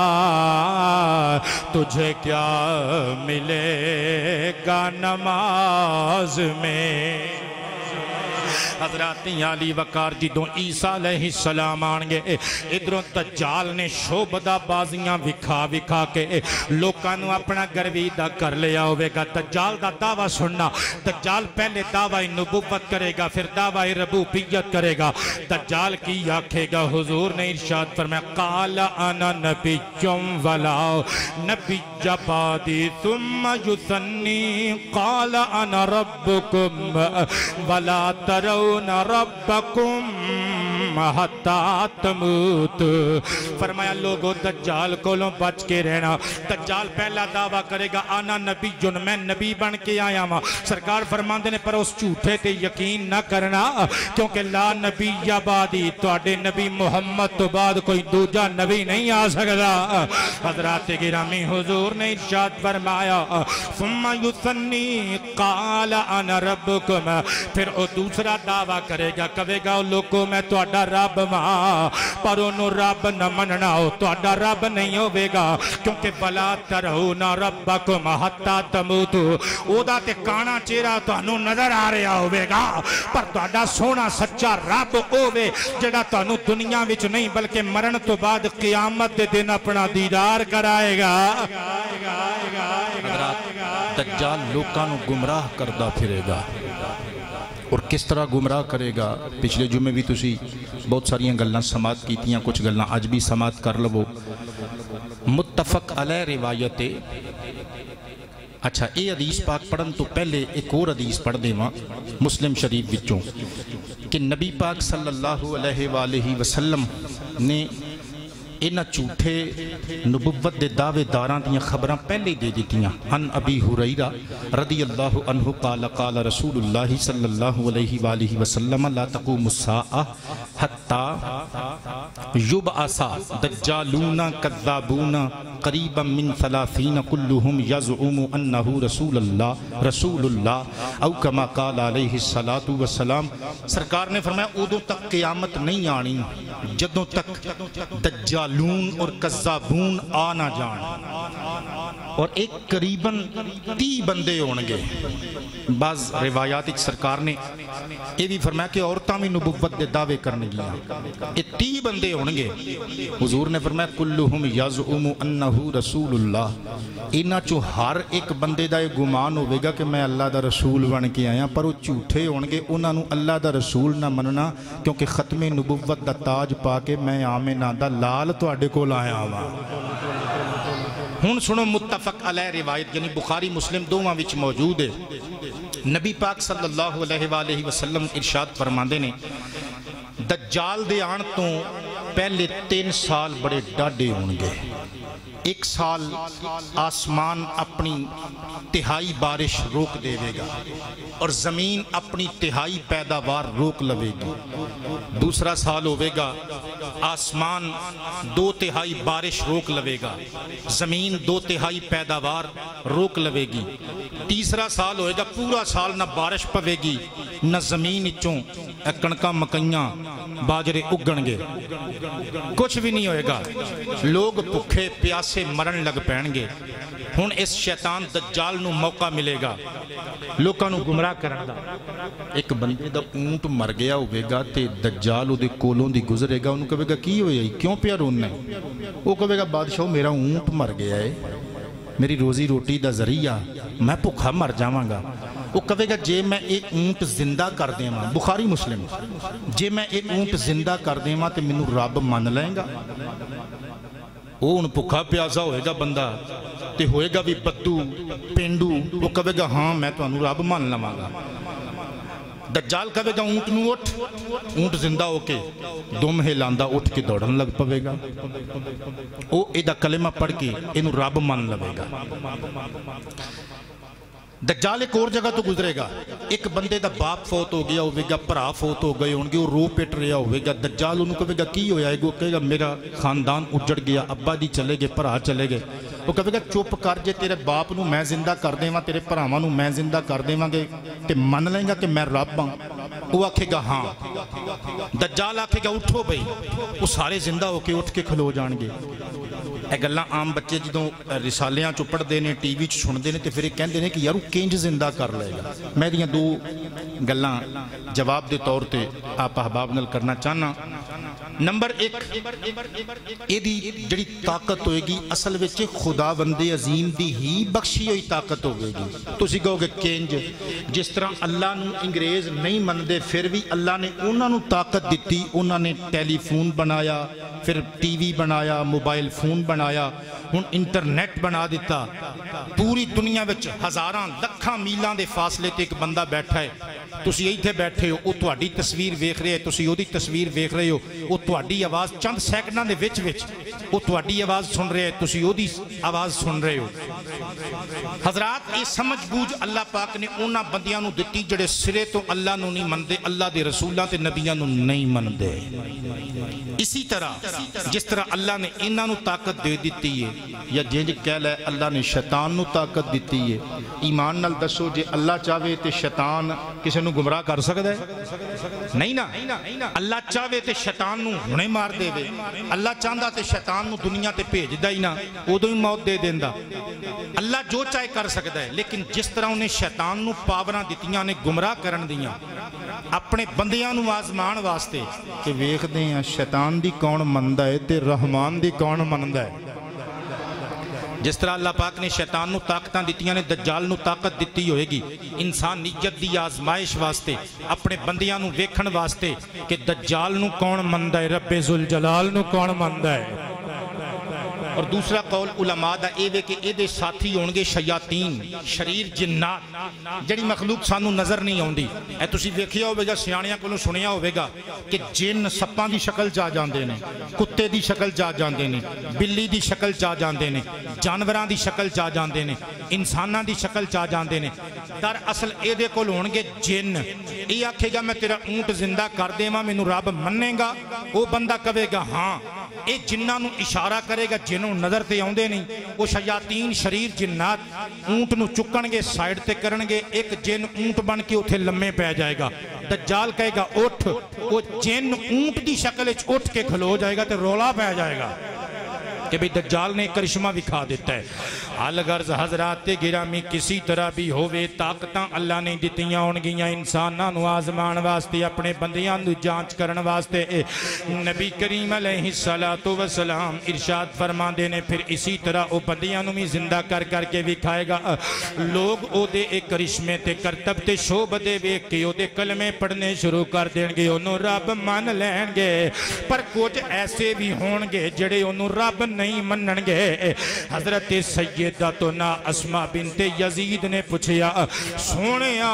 S1: تجھے کیا ملے گا نماز میں حضرات علی وقار جدوں عیسیٰ علیہ السلام آنگے ادھروں دجال نے شوبدہ بازیاں وکھا وکھا کے لوکانوں اپنا گرویدہ کر لیا ہوئے گا دجال دا دعویٰ سننا دجال پہلے دعوی نبوت کرے گا پھر دعوی ربوبیت کرے گا دجال کی آکھے گا حضور نے ارشاد فرمایا قال انا نبی ولا نبی بعدی ثم یثنی قال انا ربکم ولا ترون ربکم حتی تموت فرمایا لوگو دجال کولوں بچ کے رہنا دجال پہلا دعویٰ کرے گا آنا نبی جن میں نبی بن کے آیا ہوں سرکار فرماندے نے پر اس جھوٹے تے یقین نہ کرنا کیونکہ لا نبی یا بعدی توڑے نبی محمد تو بعد کوئی دوجہ نبی نہیں آ سکتا حضرات گرامی حضور نے ارشاد فرمایا ثم یثنی قال انا ربکم پھر او دوسرا دعویٰ کرے گا کہے گا لوگوں میں توڑا رب ماں پر انہوں رب نہ مننا ہو توڑا رب نہیں ہوئے گا کیونکہ بلا ترہونا ربکم حتی تموتو او دا تے کانا چیرہ تو انہوں نظر آ رہا ہوئے گا پر توڑا سونا سچا رب ہوئے جڑا تو انہوں دنیا وچ نہیں بلکہ مرن تو بعد قیامت دے دن اپنا دیدار کرائے گا حضرات دجال لوکانوں گمراہ کردہ پھرے گا اور کس طرح گمراہ کرے گا پچھلے جمعے بھی تسی بہت ساریاں گلنا سماعت کیتیاں کچھ گلنا آج بھی سماعت کر لو متفق علیہ روایت اچھا اے حدیث پاک پڑھن تو پہلے ایک اور حدیث پڑھ دے ماں مسلم شریف بچوں کہ نبی پاک صلی اللہ علیہ وآلہ وسلم نے انہ چوٹھے نبوت دے دعوے داران دیاں خبران پہلے دے دیتیاں ان ابی حریرہ رضی اللہ عنہ قال قال رسول اللہ صلی اللہ علیہ وآلہ وسلم لا تقوم الساعہ حتی یبعثا دجالون کذابون قریبا من ثلاثین کلہم یزعم انہو رسول اللہ رسول اللہ او کما قال علیہ السلام سرکار نے فرمایا ادھوں تک قیامت نہیں آنی جدوں تک دجالون اور کذابون آنا جان اور ایک قریباً تی بندے ہونگے بعض روایات ایک سرکار نے یہ بھی فرمایا کہ عورتاں میں نبوت دے دعوے کرنے گیا یہ تی بندے ہونگے حضور نے فرمایا کلہم یزعم انہو رسول اللہ اینا چو ہر ایک بندے دا یہ گمان ہوئے گا کہ میں اللہ دا رسول بن کے آیا پر وہ جھوٹے ہونگے انہاں نو اللہ دا رسول نہ مننا کیونکہ ختم نبوت دا تاج پا کے میں آمینہ دا لال تو اڈے کو لایا ہوا ہون سنو متفق علیہ روایت یعنی بخاری مسلم دوواں وچ موجود ہے نبی پاک صلی اللہ علیہ وآلہ وسلم ارشاد فرماندے نے دجال دے آن تو پہلے تین سال بڑے ڈاڈے ہونگے ایک سال آسمان اپنی تہائی بارش روک دے گا اور زمین اپنی تہائی پیداوار روک لوے گی دوسرا سال ہوئے گا آسمان دو تہائی بارش روک لوے گا زمین دو تہائی پیداوار روک لوے گی تیسرا سال ہوئے گا پورا سال نہ بارش پوے گی نہ زمین چوں کنکا مکیاں باجرے اگن گے کچھ بھی نہیں ہوئے گا لوگ بھوکے پیاسے مرن لگ پہن گے ہن اس شیطان دجال نو موقع ملے گا لوکاں نو گمراہ کرن دا ایک بندے دا اونٹ مر گیا ہوئے گا تے دجال او دے کولوں دی گزرے گا انہوں کہے گا کی ہوئے کیوں پیا رونا ہے وہ کہے گا بادشاہ میرا اونٹ مر گیا ہے میری روزی روٹی دا ذریعہ میں بھوکا مر جاواں گا وہ کہے گا جے میں ایک اونٹ زندہ کر دیں ماں، بخاری مسلم، جے میں ایک اونٹ زندہ کر دیں ماں تو مینوں رب من لیں گا؟ وہ ان بھکھا پیاسا ہوئے گا بندہ تے ہوئے گا بھی بدو پینڈو، وہ کہے گا ہاں میں تو انو رب مان لواں گا۔ دجال کہے گا اونٹ نو اٹھ، اونٹ زندہ ہو کے دم ہلاندہ اٹھ کے دوڑن لگ پوے گا، وہ ایدہ کلمہ پڑھ کے انو رب مان لوے گا۔ دجال ایک اور جگہ تو گزرے گا، ایک بندے دا باپ فوت ہو گیا ہوئے گا، پرا فوت ہو گئے ہونگے، وہ رو پیٹ رہا ہوئے گا، دجال انہوں کہے گا کی ہویا ہے؟ وہ کہے گا میرا خاندان اجڑ گیا، ابا دی چلے گئے، پرا چلے گئے۔ وہ کہے گا چپ کر جے تیرے باپ نو میں زندہ کر دے ماں، تیرے پراواں نو میں زندہ کر دے ماں گے تے من لیں گا کہ میں رب ہاں؟ وہ آکھے گا ہاں۔ دجال آکھے گا اٹھو بھئی، وہ سارے زندہ ہو کے اٹھ کے کھلو جان گے۔ اے گلاں عام بچے جدوں رسالیاں چ پڑھدے نے، ٹی وی چ سندے نے تے پھر کہندے نے کہ یار وہ کینج زندہ کر لے گا۔ میں دیاں دو گلاں جواب دے طور تے آپ احباب نال کرنا چاہنا۔ نمبر ایک، ایدی جڑی طاقت ہوئے گی اصل وچ خدا بند عظیم دی ہی بخشی ہوئی طاقت ہوئے گی۔ تسی کہو گے کینج، جس طرح اللہ نو انگریز نہیں مندے پھر بھی اللہ نے انہاں نو طاقت دیتی، انہاں نے ٹیلی فون بنایا، پھر ٹی وی بنایا، موبائل فون بنایا، ہن انٹرنیٹ بنا دیتا، پوری دنیا وچ ہزاراں لکھاں میلاں دے فاصلے تے ایک بندہ بیٹھا ہے، تسی ایتھے بیٹھے ہو، وہ تہاڈی تصویر ویکھ رہے، تسی اودی تصویر ویکھ رہے ہو، وہ تہاڈی آواز چند سیکنڈاں دے وچ وچ وہ تہاڈی آواز سن رہے، تسی اودی آواز سن رہے ہو۔ حضرات، یہ سمجھ بوجھ اللہ پاک نے انہاں بندیاں نو دتی جڑے سرے تو اللہ نو نہیں مندے، اللہ دے رسولاں تے نبیاں نو نہیں مندے۔ اسی طرح جس طرح اللہ نے انہاں نو طاقت دے دیتی ہے، یا جنج کہہ لے اللہ نے شیطان نو طاقت دیتی ہے، ایمان نال دسو جے اللہ چاہے تے شیطان کسے نو گمراہ کر سکتا ہے؟ نہیں نا۔ اللہ چاہے تے شیطان نو ہنے مار دے وے، اللہ چاہندا تے شیطان نو دنیا تے بھیج دا ہی نا، ادوں ہی موت دے دیندا۔ اللہ جو چاہے کر سکتا ہے، لیکن جس طرح انہیں شیطان نو پاوراں دتیاں نے گمراہ کرن دیاں اپنے بندیاں نو آزمان واسطے کہ ویکھ دے ہیں شیطان دی کون مندا ہے تے رحمان دی کون مندا ہے۔ جس طرح اللہ پاک نے شیطان نو طاقتاں دتیاں نے دجال نو طاقت دتی ہوئے گی انسانیت دی آزمائش واسطے، اپنے بندیاں نو ویکھن واسطے کہ دجال نو کون مندا ہے، رب ذوالجلال نو کون مندا ہے۔ اور دوسرا قول علماء دا اے وے کہ اے دے ساتھی ہونگے شیاطین، شریر جنات، جڑی مخلوق سانو نظر نہیں ہوندی۔ اے تسی ویکھیا ہوئے گا، سیانیاں کولوں سنیا ہوئے گا کہ جن سپاں دی شکل جا جاندے نے، کتے دی شکل جا جاندے نے، بلی دی شکل جا جاندے نے، جانوراں دی شکل جا جاندے نے، انساناں دی شکل جا جاندے نے۔ در اصل اے دے کول ہونگے جن۔ اے آکھے گا میں تیرا اونٹ زندہ کر دے ماں، مینوں رب مننے گا؟ وہ بندہ کہے گا ہاں۔ اے جنہاں نو اشارہ کرے گا، جنہوں نظر تے آؤندے نہیں، وہ شیاطین شریر جنات اونٹ نو چکن گے، سائیڈ تے کرن گے، ایک جن اونٹ بن کے اتھے لمے پہ جائے گا۔ دجال کہے گا اٹھ، وہ جن اونٹ دی شکل اچ اٹھ کے کھلو جائے گا تے رولا پہ جائے گا کہ بھی دجال نے کرشمہ دکھا دیتا ہے۔ الغرض حضرات گرامی، کسی طرح بھی ہوئے طاقتاں اللہ نے دتیاں ہونگیاں انساناں نو آزمان واسطے، اپنے بندیاں نو جانچ کرن واسطے۔ نبی کریم علیہ السلام ارشاد فرما دینے، پھر اسی طرح او بندیاں نو بھی زندہ کر کر کے دکھائے گا۔ لوگ او دے ایک کرشمے تے کرتب تے شوب دے ویکھ کے او دے کلمے پڑھنے شروع کر دیں گے، انہوں رب مان لین گے۔ پر کچھ ایسے بھی ہونگے جڑے انہوں رب نہیں منن گے۔ حضرت سیدتنا اسماء بنت یزید نے پوچھیا، سونیا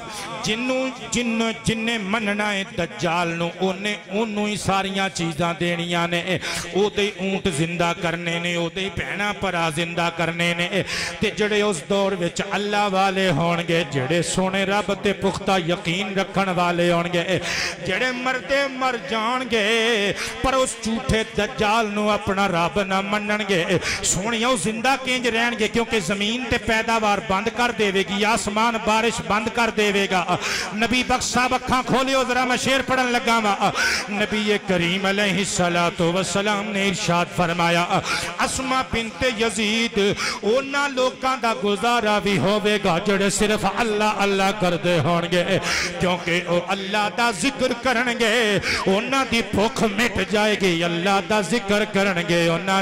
S1: جنوں جن جن مننا ہے دجال نو، انہیں انہوں ہی ساریاں چیزاں دینیاں نے، او دے اونٹ زندہ کرنے نے، او دے پہنا پرا زندہ کرنے نے۔ تے جڑے اس دور وچ اللہ والے ہونگے، جڑے سونے رب تے پختہ یقین رکھن والے ہونگے، جڑے مردے مر جانگے پر اس جھوٹے دجال نو اپنا رب نہ منن گے، سونیاں زندہ کینج رہن گے، کیونکہ زمین تے پیداوار بند کر دے گی، آسمان بارش بند کر دے گا۔ نبی بخش صاحب اکھاں کھولیو، ذرا میں شعر پڑھن لگا وا۔ نبی کریم علیہ السلام نے ارشاد فرمایا، اسماء بنت یزید اونا لوکاں دا گزارا بھی ہوئے گا جڑے صرف اللہ اللہ کر دے ہونگے، کیونکہ او اللہ دا ذکر کرنگے، اونا دی بھوک مٹ جائے گی، اللہ دا ذکر کرنگے، اونا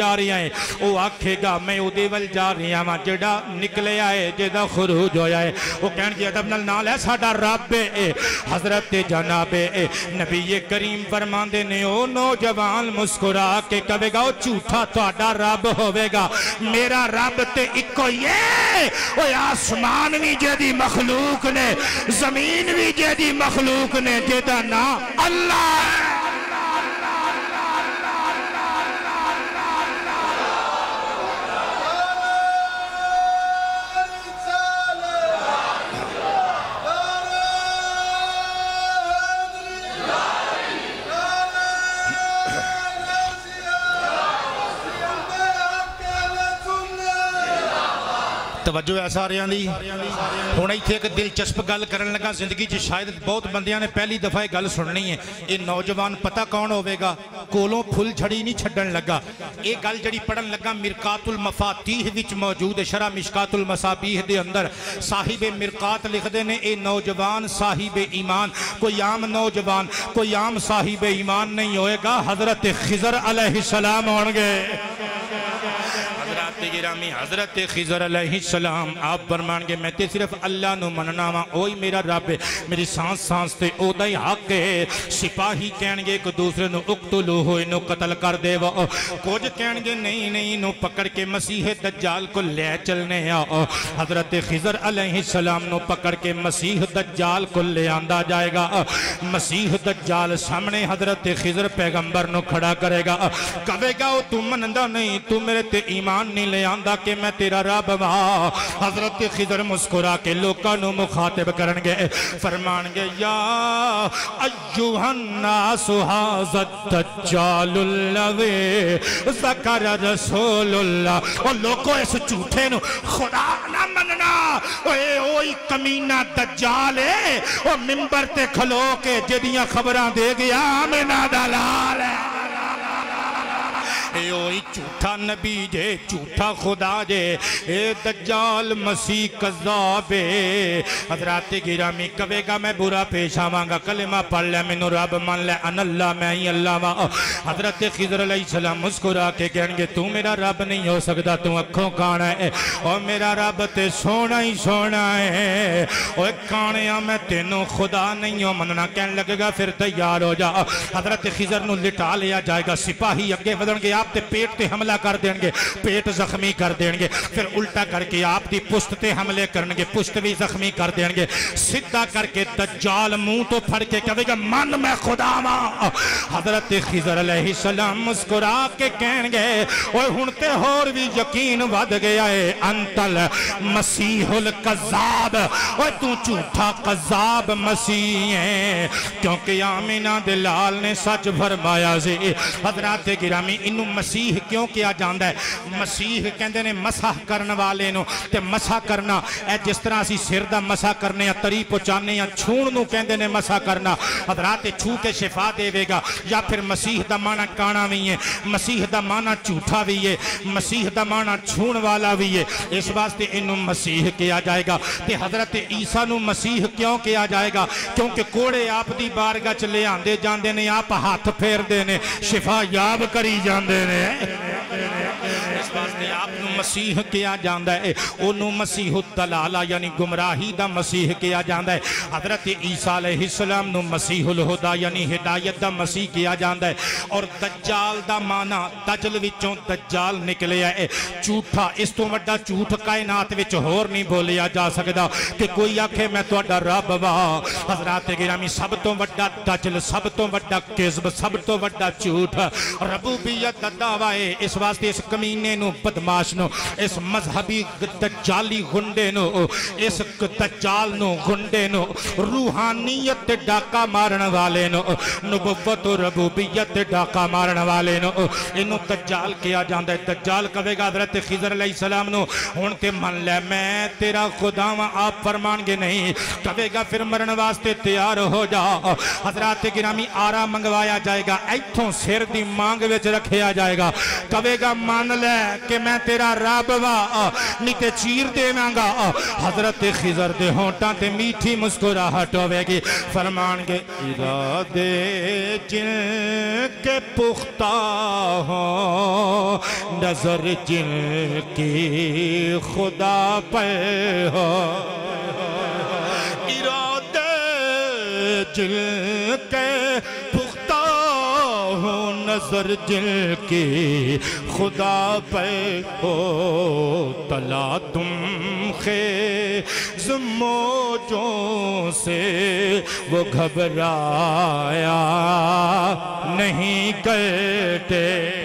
S1: جا رہی ہیں وہ آکھے گا میں او دے ول جا رہی ہاں جڑا نکلے آئے جڑا خروج ہویا ہے وہ کہن گے ادب نال نال ہے ساڈا رب اے حضرت جناب اے نبی کریم فرماندے نے او نوجوان مسکرا کے کہے گا او جھوٹا تہاڈا رب ہوے گا میرا رب تے اکو ہی ہے او آسمان وی جیدی مخلوق نے زمین وی جیدی مخلوق نے جیدا نام اللہ ہے توجہ ہے ساریاں دی ہونا ہی تھے کہ دلچسپ گل کرن لگا زندگی چ شاید بہت بندیاں نے پہلی دفعہ گل سننی ہے یہ نوجوان پتہ کون ہوئے گا کولوں پھل جھڑی نہیں چھڑن لگا یہ گل جڑی پڑھن لگا مرقات المفاتیح وچ موجود ہے شرح مشکات المصابیح دے اندر صاحب مرقات لکھ دے نے اے نوجوان صاحب ایمان کوئی عام نوجوان کوئی عام صاحب ایمان نہیں ہوئے گا حضرت خضر علیہ السلام ہونگے گرامی حضرت خضر علیہ السلام آپ فرمان گے میں تے صرف اللہ نو مننا وا اوہی میرا رب ہے میری سانس سانس تے او دا ہی حق ہے سپاہی کہن گے ایک دوسرے نو اقتلو ہوئے نو قتل کر دے وا کچھ کہن گے نہیں نہیں نو پکڑ کے مسیح دجال کو لے چلنے آ حضرت خضر علیہ السلام نو پکڑ کے مسیح دجال کو لے آندہ جائے گا مسیح دجال سامنے حضرت خضر پیغمبر نو کھڑا کرے گا کہے گا تو منندہ نہیں تو میرے تے ایمان نہیں لے آندہ کہ میں تیرا رب ہاں حضرت خضر مسکرا کے لوکاں نو مخاطب کرن گے فرمان گے یا ایوہ الناس ھذا الدجال الذی ذکر رسول اللہ اور لوگوں اس جھوٹے نو خدا نہ مننا اے اوئی کمینہ دجال ہے اور منبر تے کھلو کے جدیاں خبراں دے گیا آمینہ دلال ہے اے اوئی جھوٹا نبی جے جھوٹا خدا جے اے دجال مسیح قذاب ہے حضرات گرامی کہے گا میں برا پیش آوانگا کلمہ پڑھ لے منو رب مان لے ان اللہ میں ہی اللہ وا حضرت خضر علیہ السلام مسکرا کے کہیں گے تو میرا رب نہیں ہو سکتا تو اکھوں کانا ہے اور میرا رب تے سونا ہی سونا ہے اور کانیا میں تینوں خدا نہیں ہو مننا کہنے لگے گا پھر تیار ہو جا حضرت خضر نو لٹا لیا جائے گا سپاہی اگے بدن گے آپ تے پیٹ تے حملہ کر دیں گے پیٹ زخمی کر دیں گے پھر الٹا کر کے آپ دی پشت تے حملے کرن گے پشت بھی زخمی کر دیں گے سدھا کر کے دجال منہ تو پھڑ کے کہے گا من میں خدا ماں حضرت خضر علیہ السلام مسکرا کے کہیں گے اوہ ہنتے ہور بھی یقین ود گیا ہے انتل مسیح القذاب اوہ تو جھوٹا قذاب مسیح ہے کیونکہ آمینہ دلال نے سچ فرمایا سے حضرات گرامی انہوں مسیح کیوں کیا جاندہ ہے مسیح کہندے نے مسح کرن والے نو تے مسح کرنا اے جس طرح سی سر دا مسح کرنے یا تری پہنچانے یا چھون نو کہندے نے مسح کرنا حضرات چھو کے شفا دے وے گا یا پھر مسیح دا معنی کانا بھی ہے مسیح دا معنی جھوٹا بھی ہے مسیح دا معنی چھون والا بھی ہے اس واسطے انہوں مسیح کیا جائے گا تے حضرت عیسیٰ نو مسیح کیوں کیا جائے گا کیونکہ کوڑے آپ دی بارگاہ چلے آندے جاندے نے آپ ہاتھ پھیر دینے شفا یاب کری جاندے نے اس واسطے آپ نو مسیح کیا جاندہ ہے انہوں مسیح الدلالہ یعنی گمراہی دا مسیح کیا جاندہ ہے حضرت عیسیٰ علیہ السلام نو مسیح الہدا یعنی ہدایت دا مسیح کیا جاندہ ہے اور دجال دا معنی دجل وچوں دجال نکلے ہے جھوٹا اس تو وڈا جھوٹ کائنات وچ ہور نہیں بولیا جا سکدا کہ کوئی آکھے میں تو وڈا رب وا حضرات گرامی سب تو وڈا دجل سب تو وڈا کذب سب تو وڈا جھوٹ ربوبیت دا دعویٰ ہے اس واسطے اس کمینے نو بدماش نو اس مذہبی دجالی گنڈے نو اس دجال نو گنڈے نو روحانیت ڈاکہ مارن والے نو نبوت و ربوبیت ڈاکہ مارن والے نو انہوں دجال کیا جاندہ ہے دجال کہے گا حضرت خضر علیہ السلام نو ہونتے من لے میں تیرا خدا ہوں آپ فرمان گے نہیں کہے گا پھر مرن واسطے تیار ہو جا حضرات گرامی آرہ منگوایا جائے گا ایتھوں سر دی مانگ وچ رکھیا جائے گا کہے گا مان لے ہے کہ میں تیرا رب وا نہیں تے چیر دے مانگا. حضرت خضر دے ہونٹاں تے میٹھی مسکراہٹ ہوے گی. فرمان گے ارادے جن کے پختہ ہوں نظر جن کی خدا پر ہو. ارادے جن کے پختہ ہوں نظر جن کی خدا پر ہو. تلا تم خیز موجوں سے وہ گھبرایا نہیں کرتے.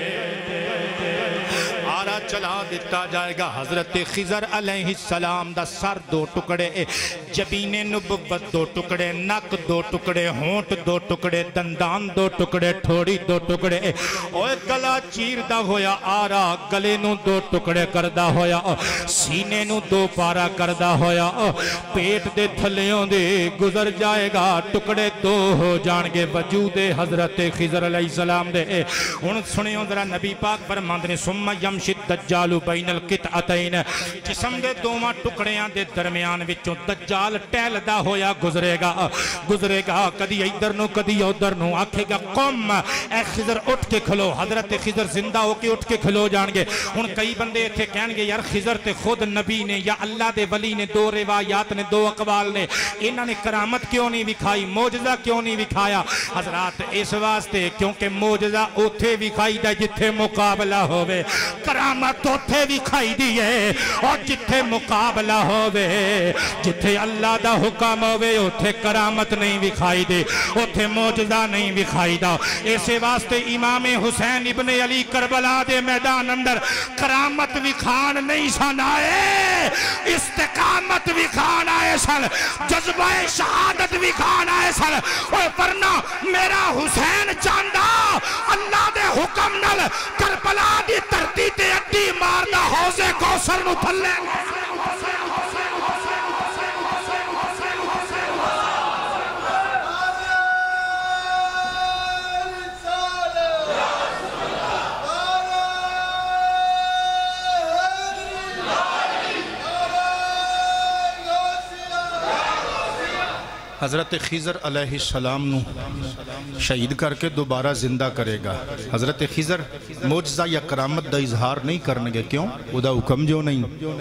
S1: چلا دیتا جائے گا. حضرت خضر علیہ السلام دا سر دو ٹکڑے, جبین نبوت دو ٹکڑے, نک دو ٹکڑے, ہونٹ دو ٹکڑے, دندان دو ٹکڑے, ٹھوڑی دو ٹکڑے. اوہ گلا چیر دا ہویا آرا گلے نو دو ٹکڑے کردہ ہویا, سینے نو دو پارا کردہ ہویا, پیٹ دے تھلیوں دے گزر جائے گا, ٹکڑے دو ہو جانگے وجود حضرت خضر علیہ السلام دے. ان سنیوں ذرا نبی پاک فرماندے نے سم یمشد دجال بین القطعتین, جسم دے دوواں ٹکڑیاں دے درمیان وچوں دجال ٹہلدا ہویا گزرے گا گزرے گا کدی ادھر نو کدی ادھر نو. آکھے گا قم اے خضر اٹھ کے کھلو. حضرت خضر زندہ ہو کے اٹھ کے کھلو جان گے. ہن کئی بندے ایتھے کہن گے یار خضر تے خود نبی نے یا اللہ دے ولی نے, دو روایات نے, دو اقوال نے, انہاں نے کرامت کیوں نہیں دکھائی, معجزہ کیوں نہیں دکھایا؟ حضرات اس واسطے کیونکہ معجزہ اوتھے دکھائی دا جتھے مقابلہ ہوے, کرامت اوتھے دکھائی دیئے اور جتھے مقابلہ ہوے, جتھے اللہ دا حکم ہوے اوتھے کرامت نہیں دکھائی دے, اوتھے معجزہ نہیں دکھائی دا. اسے واسطے امام حسین ابن علی کربلا دے میدان اندر کرامت دکھان نہیں سن آئے, استقامت دکھان آئے سن, جذبہ شہادت دکھان آئے سن. اور ورنہ میرا حسین چاندہ اللہ دے حکم نل کربلا دی ترتی تے اڈی ماردا حوضے کوثر نو تھلے. حضرت خضر علیہ السلام نو شہید کر کے دوبارہ زندہ کرے گا. حضرت خضر معجزہ یا کرامت دا اظہار نہیں کرنگے, کیوں؟ او دا حکم جو نہیں.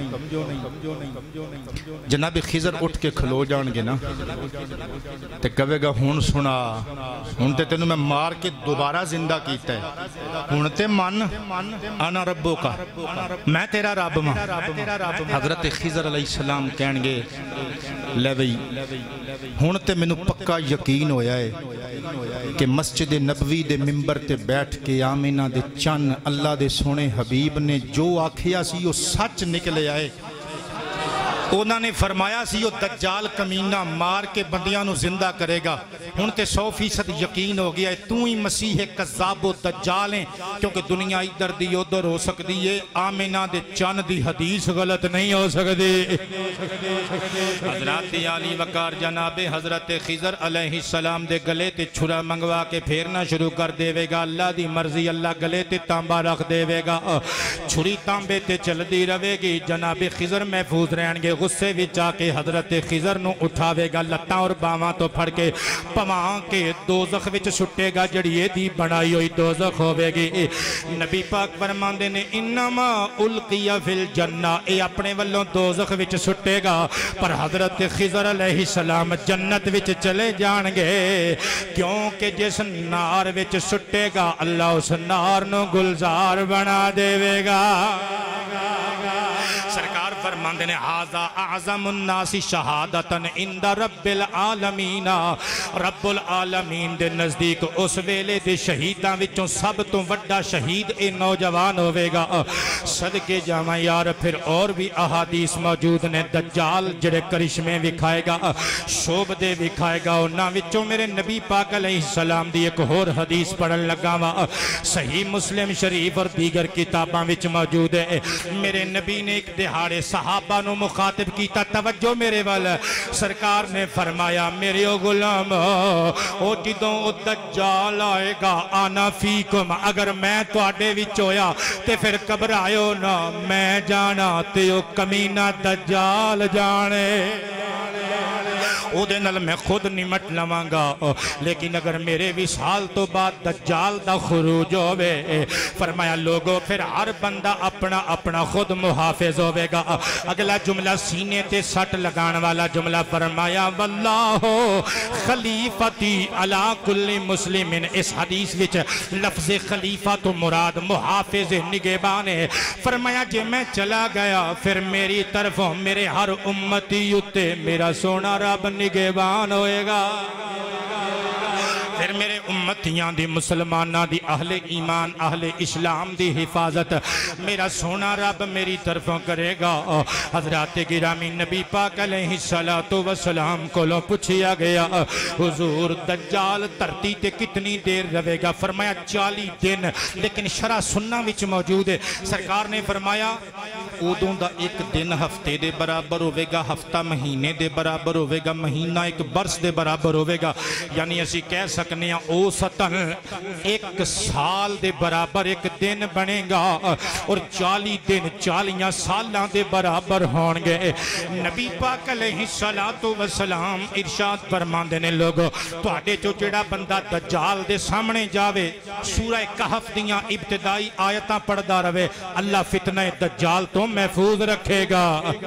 S1: جناب خضر اٹھ کے کھلو جانگے نا تے کہے گا ہون سنا, ہون تے تینوں میں مار کے دوبارہ زندہ کیتا ہے, ہون تے من انا ربو کا, میں تیرا رب ماں. حضرت خضر علیہ السلام کہنگے لے بھئی ہون تے میں نو پکا یقین ہویا ہے کہ مسجد نبوی دے ممبر تے بیٹھ کے آمینہ دے چن اللہ دے سونے حبیب نے جو آکھیا سی وہ سچ نکلے آئے. انہوں نے فرمایا سی وہ دجال کمینہ مار کے بندیاں نو زندہ کرے گا. ہن تے سو فیصد یقین ہو گیا ہے تو ہی مسیح کذاب و دجال ہیں, کیونکہ دنیا ادھر دی ادھر ہو سکتی ہے, آمینہ دے چن دی حدیث غلط نہیں ہو سکتی. حضرات عالی وقار جناب حضرت خضر علیہ السلام دے گلے تے چھرا منگوا کے پھیرنا شروع کر دے وے گا. اللہ دی مرضی, اللہ گلے تے تانبا رکھ دے وے گا, چھری تانبے تے چل دی روے گی. جناب خضر محفوظ رہن گے. غصے وچ آ کے حضرت خضر نو اٹھاوے گا, لتاں اور باواں تو پھڑ کے پواں کے دوزخ وچ سٹے گا, جڑی دی بنائی ہوئی دوزخ ہوے گی. نبی پاک فرماندے نے انما القی فی الجنہ, اے اپنے والوں دوزخ وچ سٹے گا, پر حضرت خضر علیہ السلام جنت وچ چلے جان گے, کیونکہ جس نار وچ سٹے گا اللہ اس نار نو گلزار بنا دے وے گا. سرکار فرماندے نے حاذا اعظم الناس شہادتاً عند رب العالمین, رب العالمین دے نزدیک اس ویلے دے شہیداں وچوں سب تو وڈا شہید اے نوجوان ہوئے گا. صدقے جاواں یار پھر اور بھی احادیث موجود نے, دجال جڑے کرشمے وکھائے گا, شوب دے وکھائے گا. انہاں وچوں میرے نبی پاک علیہ السلام دی ایک اور حدیث پڑھن لگا وا, صحیح مسلم شریف اور دیگر کتاباں وچ موجود ہے. میرے نبی نے ایک دہاڑے صحابہ صحابہ نو مخاطب کیتا توجہ میرے وال سرکار نے فرمایا میرے او غلام او جدوں او دجال آئے گا آنا فیکم اگر میں تواڈے وچ ہویا تے پھر گھبرائیو نہ میں جانا تے او کمینہ دجال جانے او دے نال میں خود نمٹ لواں گا لیکن اگر میرے وصال تو بعد دجال دا خروج ہوئے فرمایا لوگو پھر ہر بندہ اپنا اپنا خود محافظ ہوئے گا اگلا جملہ سینے تے سٹ لگان والا جملہ فرمایا واللہ خلیفتی علی کل مسلمین اس حدیث وچ لفظ خلیفہ تو مراد محافظ نگہبان ہے فرمایا جے میں چلا گیا پھر میری طرفوں میرے ہر امتی اتے میرا سونا رب نگہبان ہوئے گا پھر میرے امتیاں دی مسلمانہ دی اہل ایمان اہل اسلام دی حفاظت میرا سونا رب میری طرفوں کرے گا حضرات گرامی نبی پاک علیہ السلام کو لو پوچھیا گیا حضور دجال دھرتی تے کتنی دیر رہے گا فرمایا چالی دن لیکن شرح سننا وچ موجود ہے سرکار نے فرمایا اودوں دا ایک دن ہفتے دے برابر ہوئے گا ہفتہ مہینے دے برابر ہوئے گا مہینہ ایک برس دے برابر ہوئے گا یعنی اسی کہہ سکنے ہیں اوسطاً ایک سال دے برابر ایک دن بنے گا اور چالی دن چالیاں سالاں دے برابر ہونگے نبی پاک علیہ السلام ارشاد فرمان دینے لوگو تو آٹے جو جڑا بندہ دجال دے سامنے جاوے سورہ کہف دیاں ابتدائی آیتاں پڑھدا روے اللہ فتنہ دجال تو محفوظ رکھے گا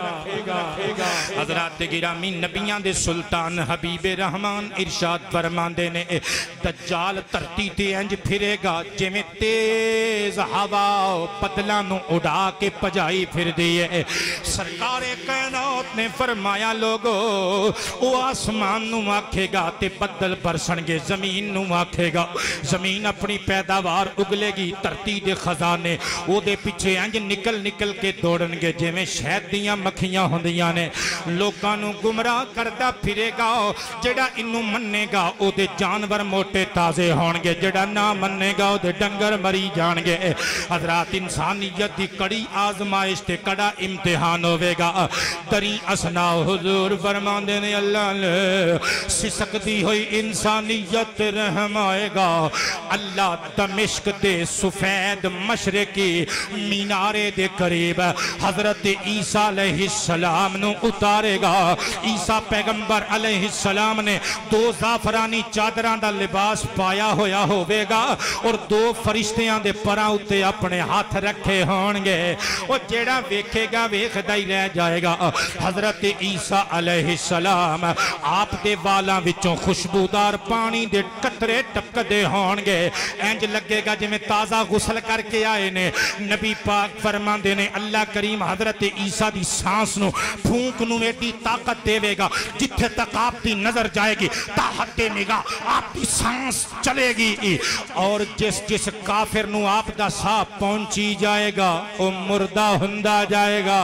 S1: حضرات گرامی نبیان دے سلطان حبیب رحمان ارشاد فرمان دینے دجال ترتی تے انج پھرے گا جے میں تیز ہوا بدلانوں اڑا کے پجائی پھر دیئے سرکار کائنات نے فرمایا لوگو او آسمان نو آکھے گا تے بدل برسنگے زمین نو آکھے گا زمین اپنی پیداوار اگلے گی ترتی دے خزانے او دے پیچھے انج نکل نکل کے دوڑنگے جے میں شہد دیاں مکھیاں ہوندیاں نے لوکانوں گمراہ کردہ پھرے گا جڑا انو مننے گا او دے جانور موٹے تازے ہونگے جڑا نہ مننے گا او دے ڈنگر مری جانگے حضرات انسانیت دی کڑی آزمائش تے کڑا امتحان ہوئے گا تری اسنا حضور فرمان دینے اللہ لے سسک دی ہوئی انسانیت رحم آئے گا اللہ دمشق تے سفید مشرقی مینارے دے قریب حضرت عیسیٰ علیہ السلام نو اتارے گا عیسیٰ پیغمبر علیہ السلام نے دو زعفرانی چادران دا لباس پایا ہویا ہوئے گا اور دو فرشتیاں دے پراں اتے اپنے ہاتھ رکھے ہونگے اور جیڑا ویکھے گا ویکھدا ہی رہ جائے گا حضرت عیسیٰ علیہ السلام آپ دے والاں وچوں خوشبودار پانی دے قطرے ٹپک دے ہونگے انج لگے گا جے میں تازہ غسل کر کے آئے نے نبی پاک فرمان دینے اللہ کریم حضرت عیسیٰ دی سانس نو پھونک نو ایڈی طاقت دے وے گا جتھے تک آپ دی نظر جائے گی تاحت نگاہ آپ دی سانس چلے گی اور جس جس کافر نو آپ دا سا پہنچی جائے گا او مردہ ہندہ جائے گا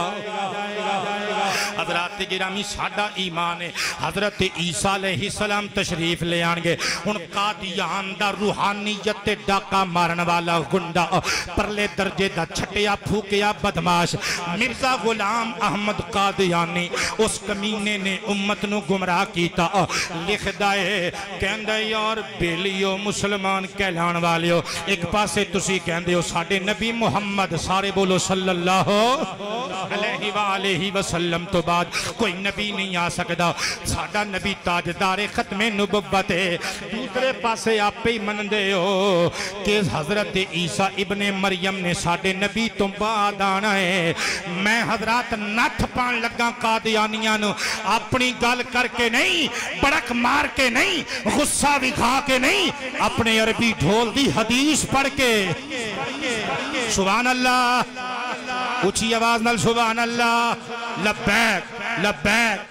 S1: حضرات گرامی ساڑھا ایمان ہے حضرت عیسیٰ علیہ السلام تشریف لے آنگے ان قادیان دا روحانیت ڈاکہ مارن والا گنڈا پرلے درجے دا چھٹیا پھوکیا بدماش مرزا غلام احمد قادیانی اس کمینے نے امت نو گمراہ کیتا لکھ دائے کہندے یار بیلیو مسلمان کہلان والیو ایک پاسے تسی کہندے ہو ساڑھے نبی محمد سارے بولو صلی اللہ علیہ وآلہ وسلم تو بعد کوئی نبی نہیں آ سکتا ساڑھا نبی تاجدار ختم نبوت ہے دوسرے پاسے آپ پہ مندے ہو کہ حضرت عیسیٰ ابن مریم نے ساڑھے نبی تو بعد آنا ہے میں حضرات نتھ پان لگا قادیانیاں نو اپنی گل کر کے نہیں بڑک مار کے نہیں غصہ دکھا کے نہیں اپنے عربی ڈھول دی حدیث پڑھ کے سبحان اللہ اچھی آواز نال سبحان اللہ لبیک لبیک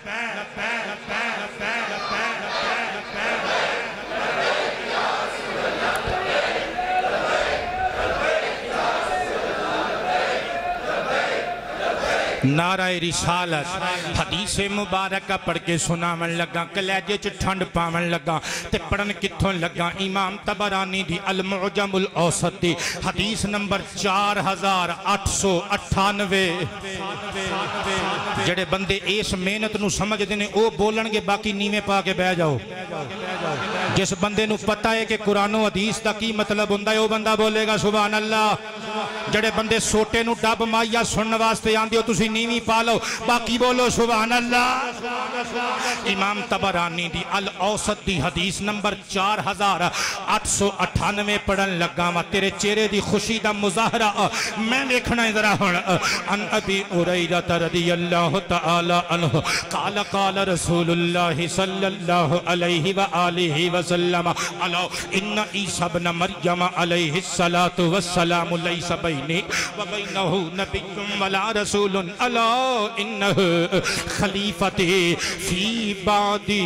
S1: نعرہ رسالت حدیث مبارکہ پڑھ کے سنا من لگا کلیجے چھ ٹھنڈ پامن لگا تے پڑھن کتھوں لگا امام طبرانی دی المعجم الاوسط دی حدیث نمبر چار ہزار آٹھ سو اٹھانوے جڑے بندے اس محنت نو سمجھ دینے او بولن گے باقی نیویں پا کے بہ جاؤ جس بندے نو پتہ ہے کہ قرآن و حدیث دا کی مطلب ہوندا ہے او بندہ بولے گا سبحان اللہ جڑے بندے سوٹے نو ڈب مائیا سنن واسطے آندے ہو تسی نیویں پا لو باقی بولو سبحان اللہ امام طبرانی دی الاوسط دی حدیث نمبر چار ہزار آٹھ سو اٹھانوے پڑھن لگا وا تیرے چہرے دی خوشی دا مظاہرہ میں دیکھنا ذرا ہن ان ابی ہریرہ رضی اللہ تعالی عنہ قال قال رسول اللہ صلی اللہ علیہ وآلہ وسلم الا ان عیسی ابن مریم علیہ الصلاۃ والسلام لیس بینی وبینہ نبی ولا رسول الا انہ خلیفتی فی بعدی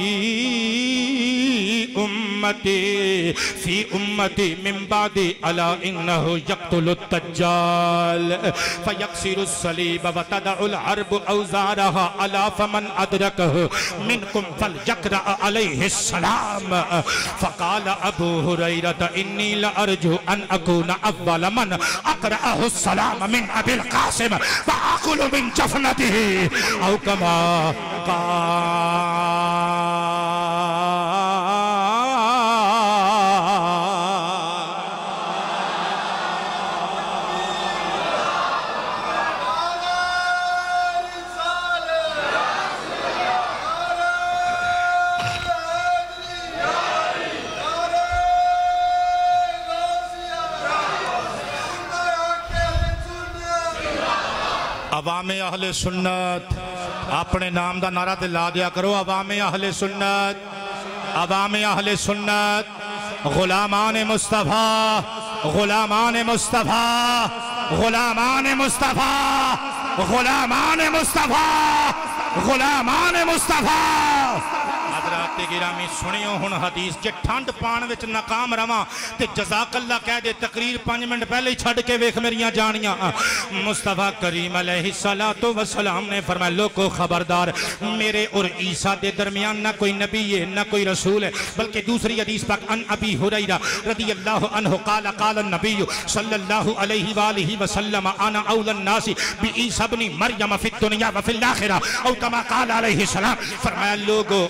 S1: امتی فی امتی من بعدی الا انہ یقتل الدجال فیکسر الصلیب وتدع العرب اوزارها الا فمن ادرکہ منکم فلیقرأ علیہ السلام فقال ابو ہریرہ انی لارجو ان اکون اول من اقرأہ السلام من ابی القاسم فاکل من جفنتہ او کما قال عوام اہل سنت اپنے نام دا نعرہ دلا دیا کرو عوام اہل سنت عوام اہل سنت غلامان مصطفیٰ غلامان مصطفیٰ غلامان مصطفیٰ غلامان مصطفیٰ غلامان مصطفیٰ حضرات گرامی سنیو ہن حدیث جے ٹھنڈ پان وچ ناکام رواں تے جزاک اللہ کہہ دے تقریر پانچ منٹ پہلے ہی چھڑ کے ویکھ میریاں جانیاں مصطفیٰ کریم علیہ السلام نے فرمایا لوگو خبردار میرے اور عیسیٰ دے درمیان نہ کوئی نبی ہے نہ کوئی رسول ہے بلکہ دوسری حدیث پاک ان ابی ہریرہ رضی اللہ عنہ قال قال النبی صلی اللہ علیہ وآلہ وسلم انا اول الناس بعیسیٰ ابن مریم فی الدنیا وفی الاخرہ او کما قال علیہ السلام فرمایا لوگو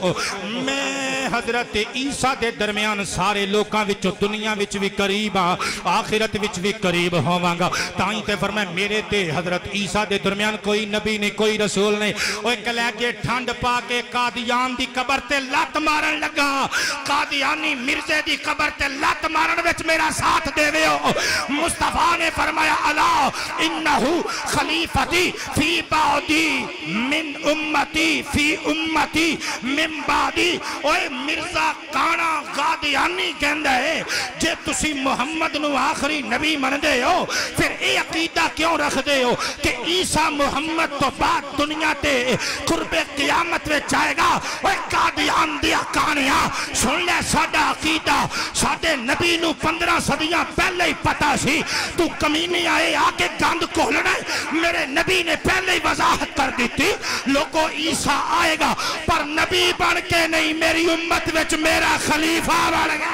S1: میں حضرت عیسیٰ دے درمیان سارے لوکاں وچوں دنیا وچ بھی قریب ہاں آخرت وچ بھی قریب ہوواں گا تائیں تے فرمایا میرے تے حضرت عیسیٰ دے درمیان کوئی نبی نہیں کوئی رسول نہیں اوے کلے کے ٹھنڈ پا کے قادیان دی قبر تے لات مارن لگا قادیانی مرزے دی قبر تے لات مارن وچ میرا ساتھ دے ویو مصطفیٰ نے فرمایا الا انہو خلیفتی فی بعدی من امتی فی امتی من بعدی اوے مرزا کانا قادیانی کہندہ ہے جے تسی محمد نو آخری نبی مندے ہو پھر اے عقیدہ کیوں رکھ دے ہو کہ عیسیٰ محمد تو بعد دنیا تے قرب قیامت میں جائے گا اوے قادیان دیا کانیاں سن لے ساڑھا عقیدہ ساڑھے نبی نو پندرہ صدیاں پہلے ہی پتا سی تو کمینی آئے آکے گاند کھولنا ہے میرے نبی نے پہلے ہی وضاحت کر دی تھی لوگو عیسیٰ آئے گا پر نبی بن کے نہیں میری امت وچ میرا خلیفہ بن گیا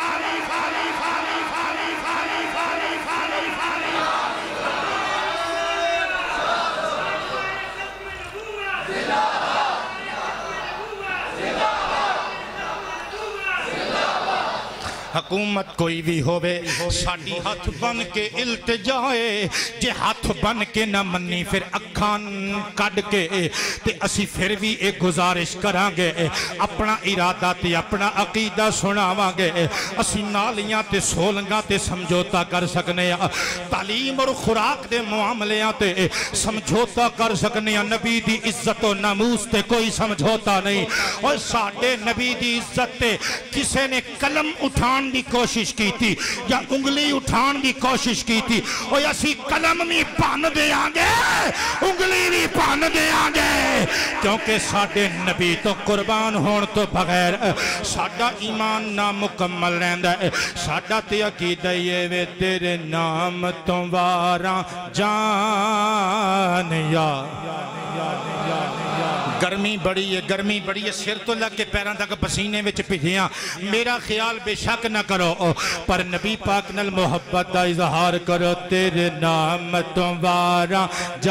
S1: حکومت کوئی بھی ہووے ساڑی ہاتھ بن کے التجائے جے ہاتھ بن کے نہ منی پھر اکھان کڈ کے تے اسی پھر بھی ایک گزارش کرانگے اپنا ارادہ تے اپنا عقیدہ سناوانگے اسی نالیاں تے سولنگاں تے سمجھوتا کر سکنے تعلیم اور خوراک دے معاملیاں تے سمجھوتا کر سکنے نبی دی عزت و ناموس تے کوئی سمجھوتا نہیں اور ساڑھے نبی دی عزت تے کسے نے قلم اٹھان دی کوشش کی تھی یا انگلی اٹھان دی کوشش کی تھی اور اسی قلم میں پان دے آنگے انگلی بھی پان دے آنگے کیونکہ ساڑھے نبی تو قربان ہون تو بغیر ساڑھا ایمان نامکمل رہندہ ہے ساڑھا تے عقیدہ یہ وے تیرے نام تو وارا جان یا گرمی بڑی ہے گرمی بڑی ہے سر تو لگ کے پیران تک پسینے وچ بھیجیاں میرا خیال بے شک نہ کرو پر نبی پاک نال محبت دا اظہار کرو تیرے نام تمہارا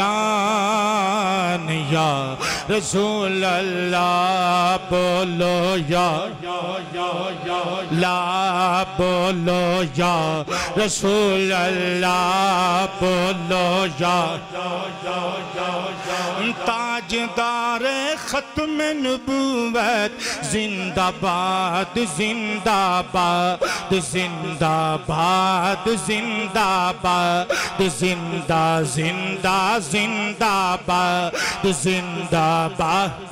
S1: جان یا رسول اللہ بولو یا لا بولو یا رسول اللہ بولو یا تاجدار ختم نبوت زندہ باد زندہ باد زندہ باد زندہ باد زندہ زندہ زندہ باد زندہ باد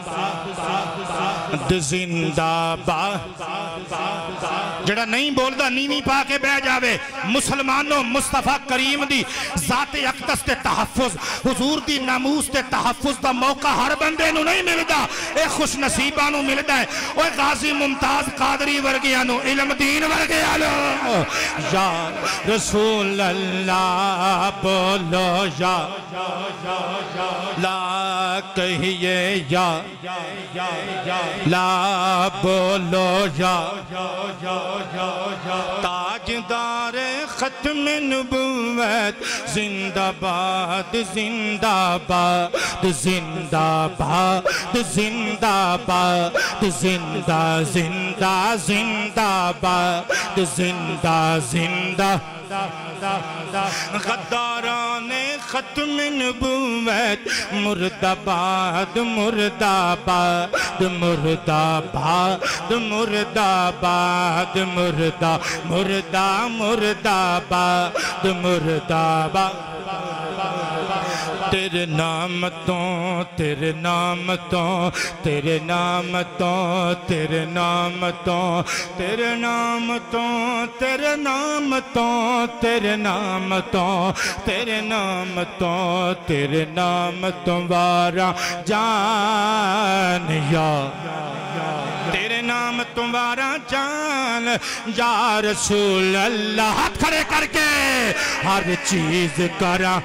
S1: زندہ باد جڑا نہیں بولدا نیویں پا کے بہ جاوے مسلمانوں مصطفیٰ کریم دی ذات اقدس تے تحفظ حضور دی ناموس تے تحفظ دا موقع ہر بندے نو نہیں ملدا اے خوش نصیباں نو ملدا ہے اوے غازی ممتاز قادری ورگیاں نو علم دین ورگیاں نو یا رسول اللہ بولو یا لا کہیے یا لا بولو یا تاجدار ختم نبوت زندہ باد زندہ باد زندہ باد زندہ باد زندہ زندہ زندہ باد زندہ زندہ غداران ختم نبوت مرداباد مرداباد مرداباد مرداباد مردہ مردہ مرداباد مرداباد تیرے نام تو تیرے نام تو تیرے نام تو تیرے نام تو تیرے نام تو تیرے نام تو تیرے نام تو تیرے نام تو تیرے نام تمہارا جان یا تیرے نام تمہارا جان یا رسول اللہ ہاتھ کھڑے کر کے ہر چیز کرا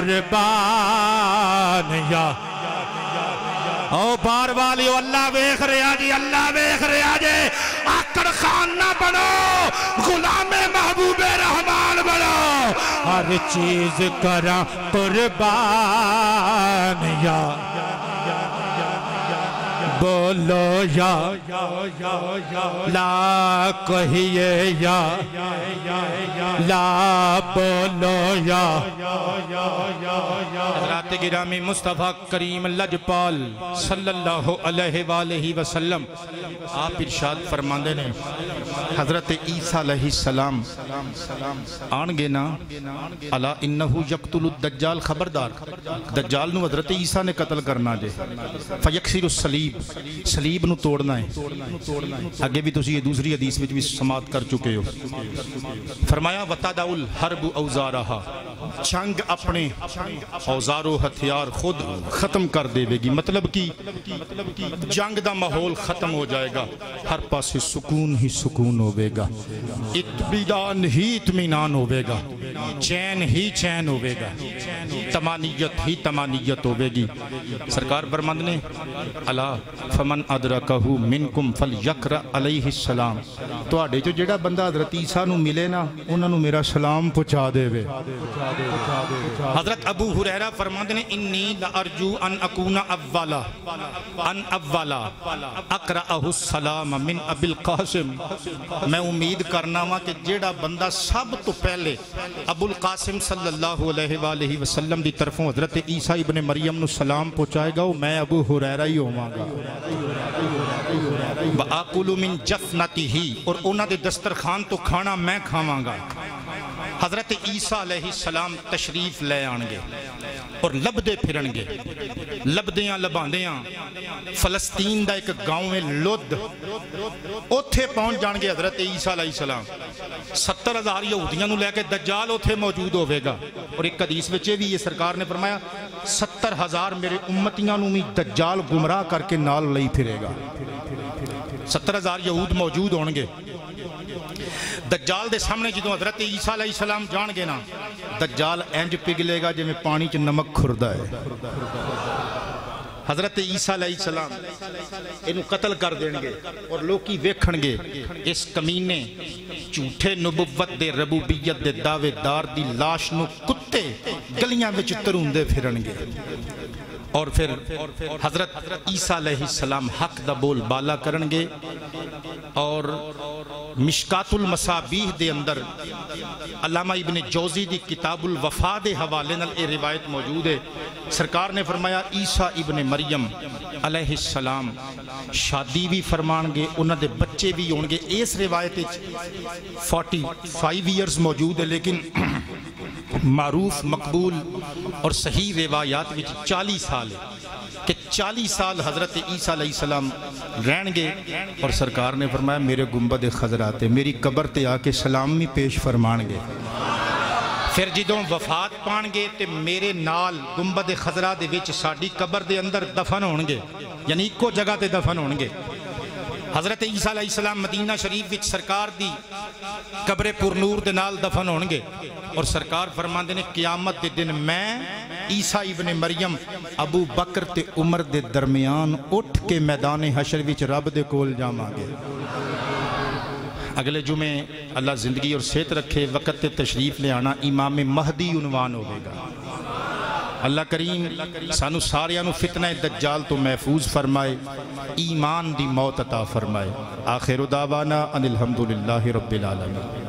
S1: قربان یا او بار والیو اللہ بیخ رہا جی اللہ بیخ رہا جی آکڑ خان نہ بنو غلام محبوب رحمان بنو ہر چیز کرا قربان یا بولو یا لا کہیے یا لا بولو یا حضرات گرامی مصطفیٰ کریم لجپال صلی اللہ علیہ وآلہ وسلم آپ ارشاد فرماندے نے حضرت عیسیٰ علیہ السلام آنگے نا الا انہو یقتل الدجال خبردار دجال نو حضرت عیسیٰ نے قتل کرنا جے فیکسر السلیب سلیب نو توڑنا ہے آگے بھی تسی یہ دوسری حدیث میں بھی سماعت کر چکے ہو فرمایا وَتَدَعُ الْحَرْبُ أَوْزَارَهَا جنگ اپنے اوزار و ہتھیار خود ختم کر دے گی مطلب کی جنگ دا ماحول ختم ہو جائے گا ہر پاسے سکون ہی سکون ہوئے گا اطمینان ہی اطمینان ہوئے گا چین ہی چین ہوئے گا تمانیت ہی تمانیت ہوئے گی سرکار فرماند نے الا فمن ادرکہو منکم فلیقرأ علیہ السلام تو آڑے جو جڑا بندہ حضرت عیسیٰ نو ملے نا انہوں نے میرا سلام پہنچا دے وے حضرت ابو ہریرہ فرماتے ہیں انی لارجو ان اکون اولا ان اولا اقرأہ السلام من ابی القاسم میں امید کرنا ہوا کہ جیڑا بندہ سب تو پہلے ابو القاسم صلی اللہ علیہ وآلہ وسلم دی طرفوں حضرت عیسیٰ ابن مریم نو سلام پہنچائے گا وہ میں ابو ہریرہ ہی ہوں گا وَآکُلُ مِن جَفْنَتِهِ اور انہاں دے دسترخوان تو کھانا میں کھاواں گا حضرت عیسیٰ علیہ السلام تشریف لے آنگے اور لبدے پھرنگے لبدیاں لباندیاں فلسطین دا ایک گاؤں میں لد اتھے پہنچ جانگے حضرت عیسیٰ علیہ السلام ستر ہزار یہودیاں نو لے کے دجال اتھے موجود ہوئے گا اور ایک حدیث بچے بھی یہ سرکار نے فرمایا ستر ہزار میرے امتیاں نو میں دجال گمراہ کر کے نال لئی پھرے گا ستر ہزار یہود موجود ہونگے دجال دے سامنے جدوں حضرت عیسیٰ علیہ السلام جان گے نا دجال اینج پگلے گا جے میں پانی چ نمک کھردہ ہے حضرت عیسیٰ علیہ السلام انہوں قتل کر دیں گے اور لوکی ویکھن گے اس کمینے جھوٹے نبوت دے ربوبیت دے دعوے دار دی لاش نو کتے گلیاں وچ تروندے پھرن گے اور پھر حضرت عیسیٰ علیہ السلام حق دا بول بالا کرن گے اور مشکات المصابیح دے اندر علامہ ابن جوزی دی کتاب الوفا دے حوالے نال اے روایت موجود ہے. سرکار نے فرمایا عیسیٰ ابن مریم علیہ السلام شادی بھی فرمان گے انہاں دے بچے بھی ہون گے. اس روایت فورٹی فائیو ایئرز موجود ہے لیکن معروف مقبول اور صحیح روایات وچ چالیس سال ہے کہ چالیس سال حضرت عیسیٰ علیہ السلام رہن گے اور سرکار نے فرمایا میرے گنبد خضرا تے میری قبر تے آ کے سلامی پیش فرمان گے. پھر جدوں وفات پان گے تے میرے نال گنبد خضرا دے وچ ساڈی قبر دے اندر دفن ہون گے یعنی ایکو جگہ تے دفن ہون گے. حضرت عیسیٰ علیہ السلام مدینہ شریف وچ سرکار دی قبر پر نور دے نال دفن ہون گے اور سرکار فرماندے نے قیامت دے دن میں عیسیٰ ابن مریم ابو بکر تے عمر دے درمیان اٹھ کے میدان حشر وچ رب دے کول جاواں گے. اگلے جمعے اللہ زندگی اور صحت رکھے وقت تے تشریف لے آنا امام مہدی عنوان ہوگے گا. اللہ کریم سانو ساریانو فتنہ دجال تو محفوظ فرمائے ایمان دی موت عطا فرمائے. آخر دعوانا ان الحمدللہ رب العالمین.